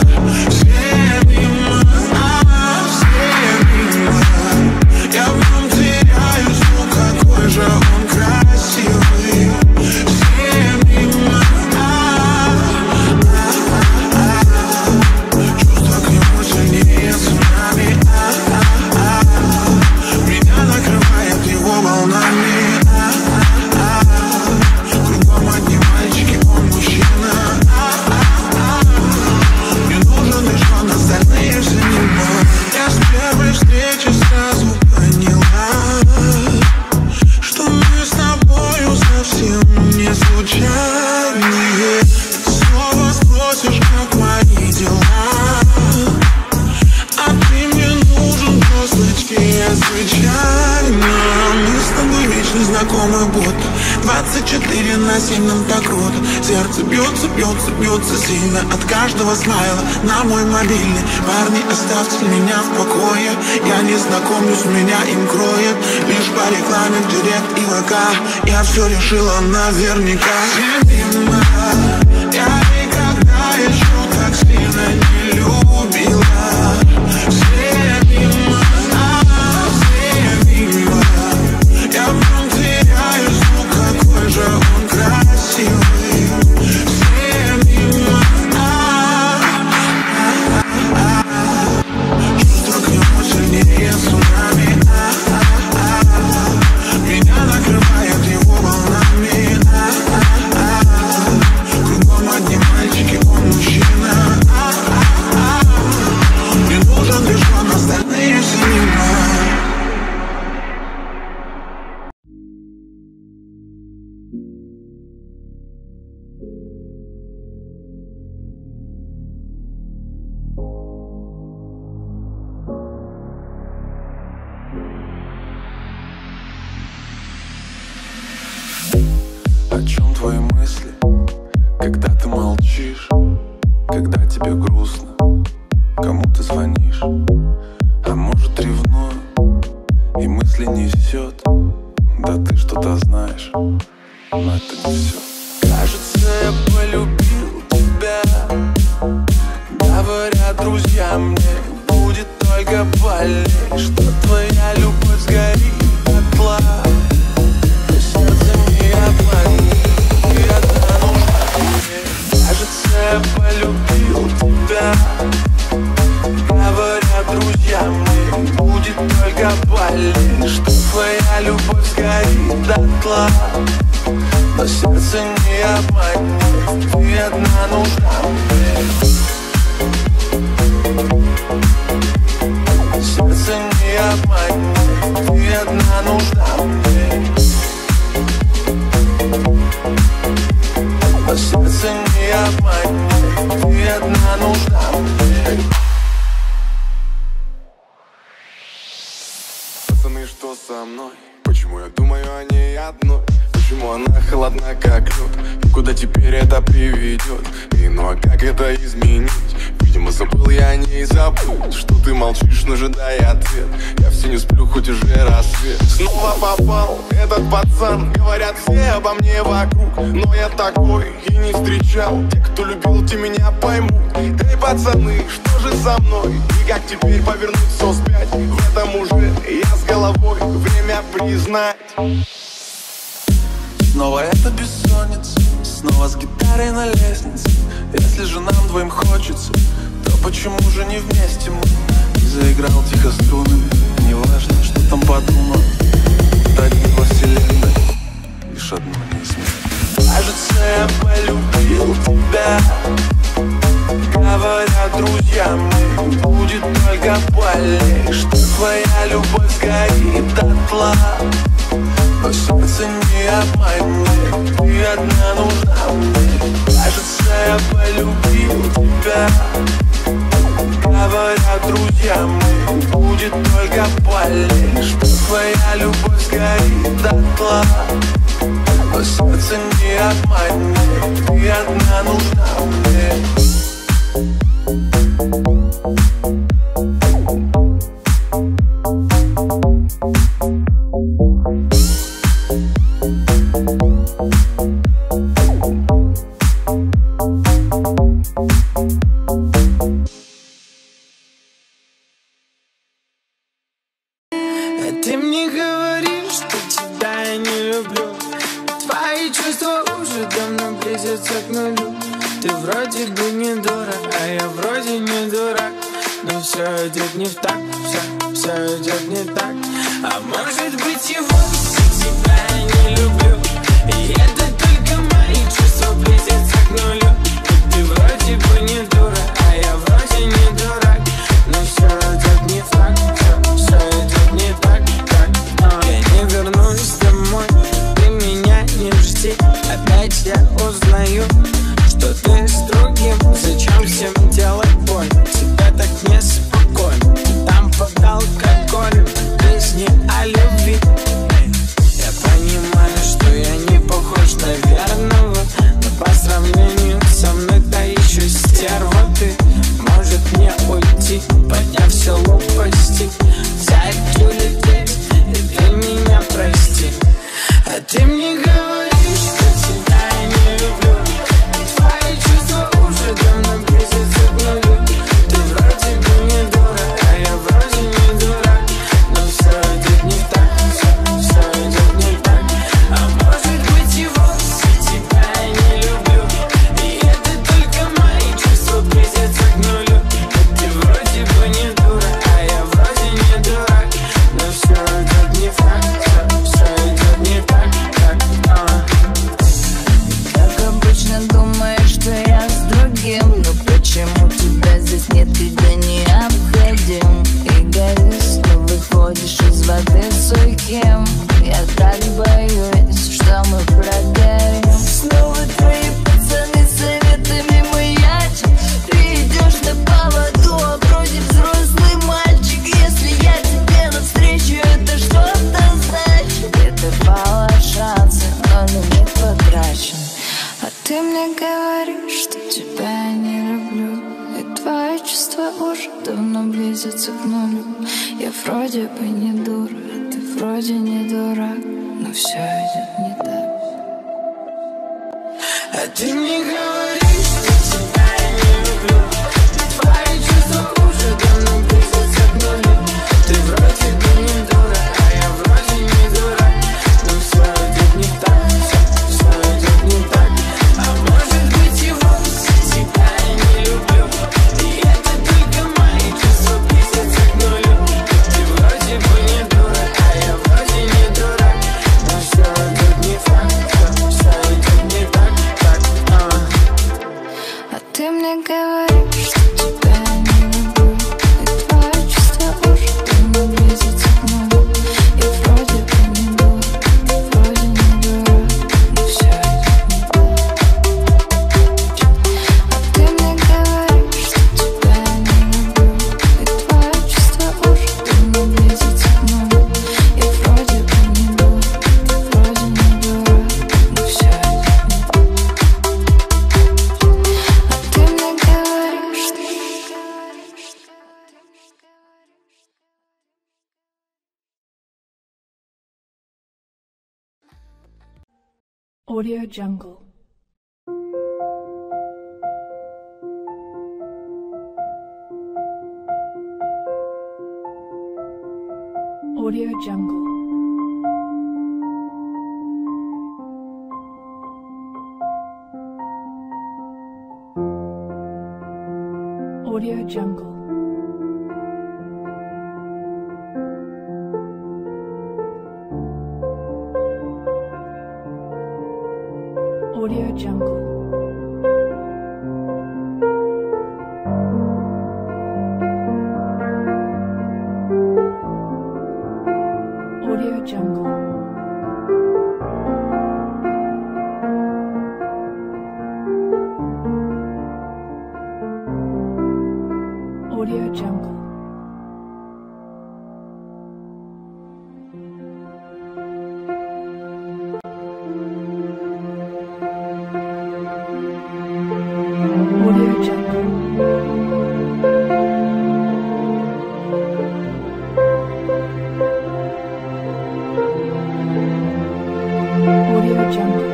Я в нем теряюсь, ну какой же он красивый. Все мимо, чувства к нему сильнее цунами. Меня накрывает его волнами. Кругом одни мальчики, он мужчина. Не нужен лишь он, остальные все мимо. Я с первой встречи сразу поняла, что мы с тобою совсем не случайные. Снова спросишь, как мои дела, а ты мне нужен просто случайно. Мы с тобой вечно знакомы, будто двадцать четыре на семь нам так круто. Сердце бьется, бьется, бьется сильно от каждого смайла на мой мобильный. Парни, оставьте меня в покое. Я не знакомлюсь, меня им кроет лишь по рекламе в Директ и ВК. Я все решила наверняка. Любима, я никогда еще так сильно не любила. Все мимо, все мимо. Я в нем теряюсь, ну какой же он красивый. Все мимо, чувства к нему сильнее цунами. Меня накрывает его волнами. Кругом одни мальчики, он мужчина. Не нужен лишь он, остальные все мимо. О чем твои мысли, когда ты молчишь, когда тебе грустно, кому ты звонишь? А может ревную и мысли несет, да ты что-то знаешь, но это не все. Кажется, я полюбил тебя, говорят друзья мне, будет только больней, что твоя любовь сгорит дотла. Сердце не обмани, ты одна нужна мне. Кажется, я полюбил тебя, говорят друзья мне, будет только больней, что твоя любовь сгорит дотла. Но сердце не обмани, ты одна нужна мне. Сердце не обмани, ты одна нужна мне. Но сердце не обмани, ты одна нужна мне. Пацаны, что со мной? Почему я думаю о ней одной? Почему она холодна, как лед? И куда теперь это приведет? И ну а как это изменить? Видимо, забыл я о ней, забыл, что ты молчишь, но ожидая ответ. Я все не сплю, хоть уже рассвет. Снова попал этот пацан, говорят все обо мне вокруг, но я такой и не встречал. Те, кто любил, те меня поймут. Эй, пацаны, что же со мной? И как теперь повернуть все вспять? В этом уже я с головой, время признать. Снова это бессонница, снова с гитарой на лестнице. Если же нам двоим хочется, то почему же не вместе мы? И заиграл тихо струны, неважно, что там подумал. Одни во вселенной, лишь одно неизменно. Кажется, я полюбил тебя, говорят друзья мне, будет любовь сгорит дотла. Но сердце не обмани, ты одна нужна мне. Кажется, я полюбил тебя. Говорят друзья мои, будет только больнее, что твоя любовь сгорит дотла. Но сердце не обмани, ты одна нужна мне. Ты мне говоришь, что тебя я не люблю. Твои чувства уже давно близятся к нулю. Ты вроде бы не дурак, а я вроде не дурак. Но все идет не так, все, все идет не так. А может быть и вовсе тебя я не люблю. И это только мои чувства близятся к нулю. Ты вроде бы не дурак, а я вроде не дурак. Но все идет не так, все, все идет не так. Я не вернусь домой, ты меня не жди. Опять я узнаю, что ты с другим. Зачем всем делать больно? Тебе так неспокойно. Ты там под алкоголем, песни о любви. Я понимаю, что я не похож на верного, но по сравнению со мной та еще стерва ты. Может мне уйти, подняв все лопасти, взять улететь, и ты меня прости. А ты мне говоришь, что тебя я не люблю. Твои чувства уже давно близятся к нулю. Ты вроде бы не дурак, а я вроде не дурак. Но все идет не так, все, все идет не так. А может быть и вовсе тебя я не люблю. И это только мои чувства близятся к нулю. Ты вроде бы не дурак, а я вроде не дурак. Но все идет не так, все, все идет не так, так, а. Как обычно думаешь, что я с другим. Но почему тебя здесь нет, ты необходим. Эгоист, ты выходишь из воды сухим. Я так боюсь, что мы прогорим. Снова твои пацаны советами маячат. Ты идешь на поводу, а вроде взрослый мальчик. Если я тебе навстречу, это что-то значит. Это пала шансы, но лимит потрачен. А ты мне говоришь, что тебя я не люблю. И твои чувства уже давно близятся к нулю. Я вроде бы не дура, а ты вроде не дурак. Но все идет не так. А ты мне говоришь, что тебя я не люблю. Твои чувства уже давно близятся к нулю. Ты вроде бы не дурак, а я вроде не дурак. Но все идет не так, все, все идет не так. А может быть и вовсе тебя я не люблю. И это только мои чувства близятся к нулю. Ты вроде бы не дурак, а я вроде не дурак. Но все идет не так, все, все идет не так, так, а. А ты мне говоришь, что тебя я не люблю. И твои чувства уже давно близятся к нулю. Я вроде бы не дурак, ты вроде не дурак. Но все идет не так. А ты мне говоришь, что тебя я не люблю. И твои чувства уже давно близятся к нулю. Я вроде бы не дурак, ты вроде не дурак. Но все идет не так. А ты мне говоришь, что Audio Jungle. Audio Jungle. Audio Jungle. Audio Jungle. Audio Jungle. Audio Jungle. Audio Jungle. Audio Jungle.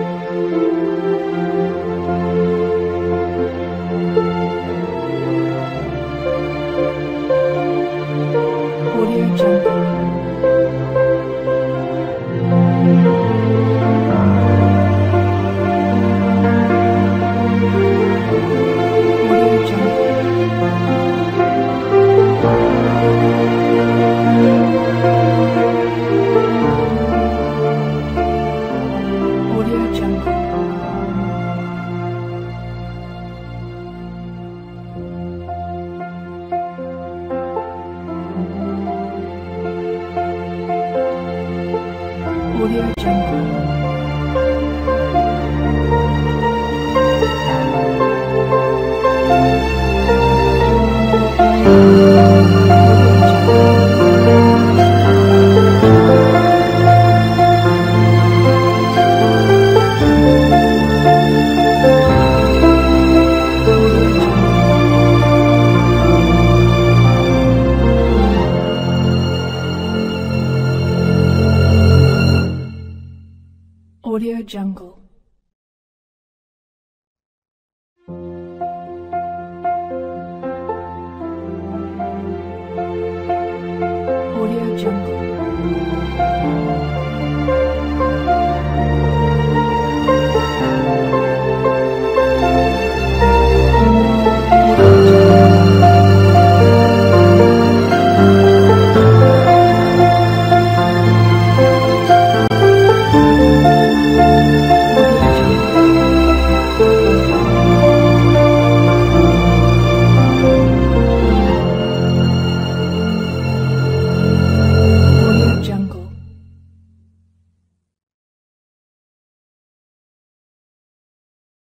Audio Jungle. Audio Jungle. Audio Jungle. Audio Jungle. Audio Jungle.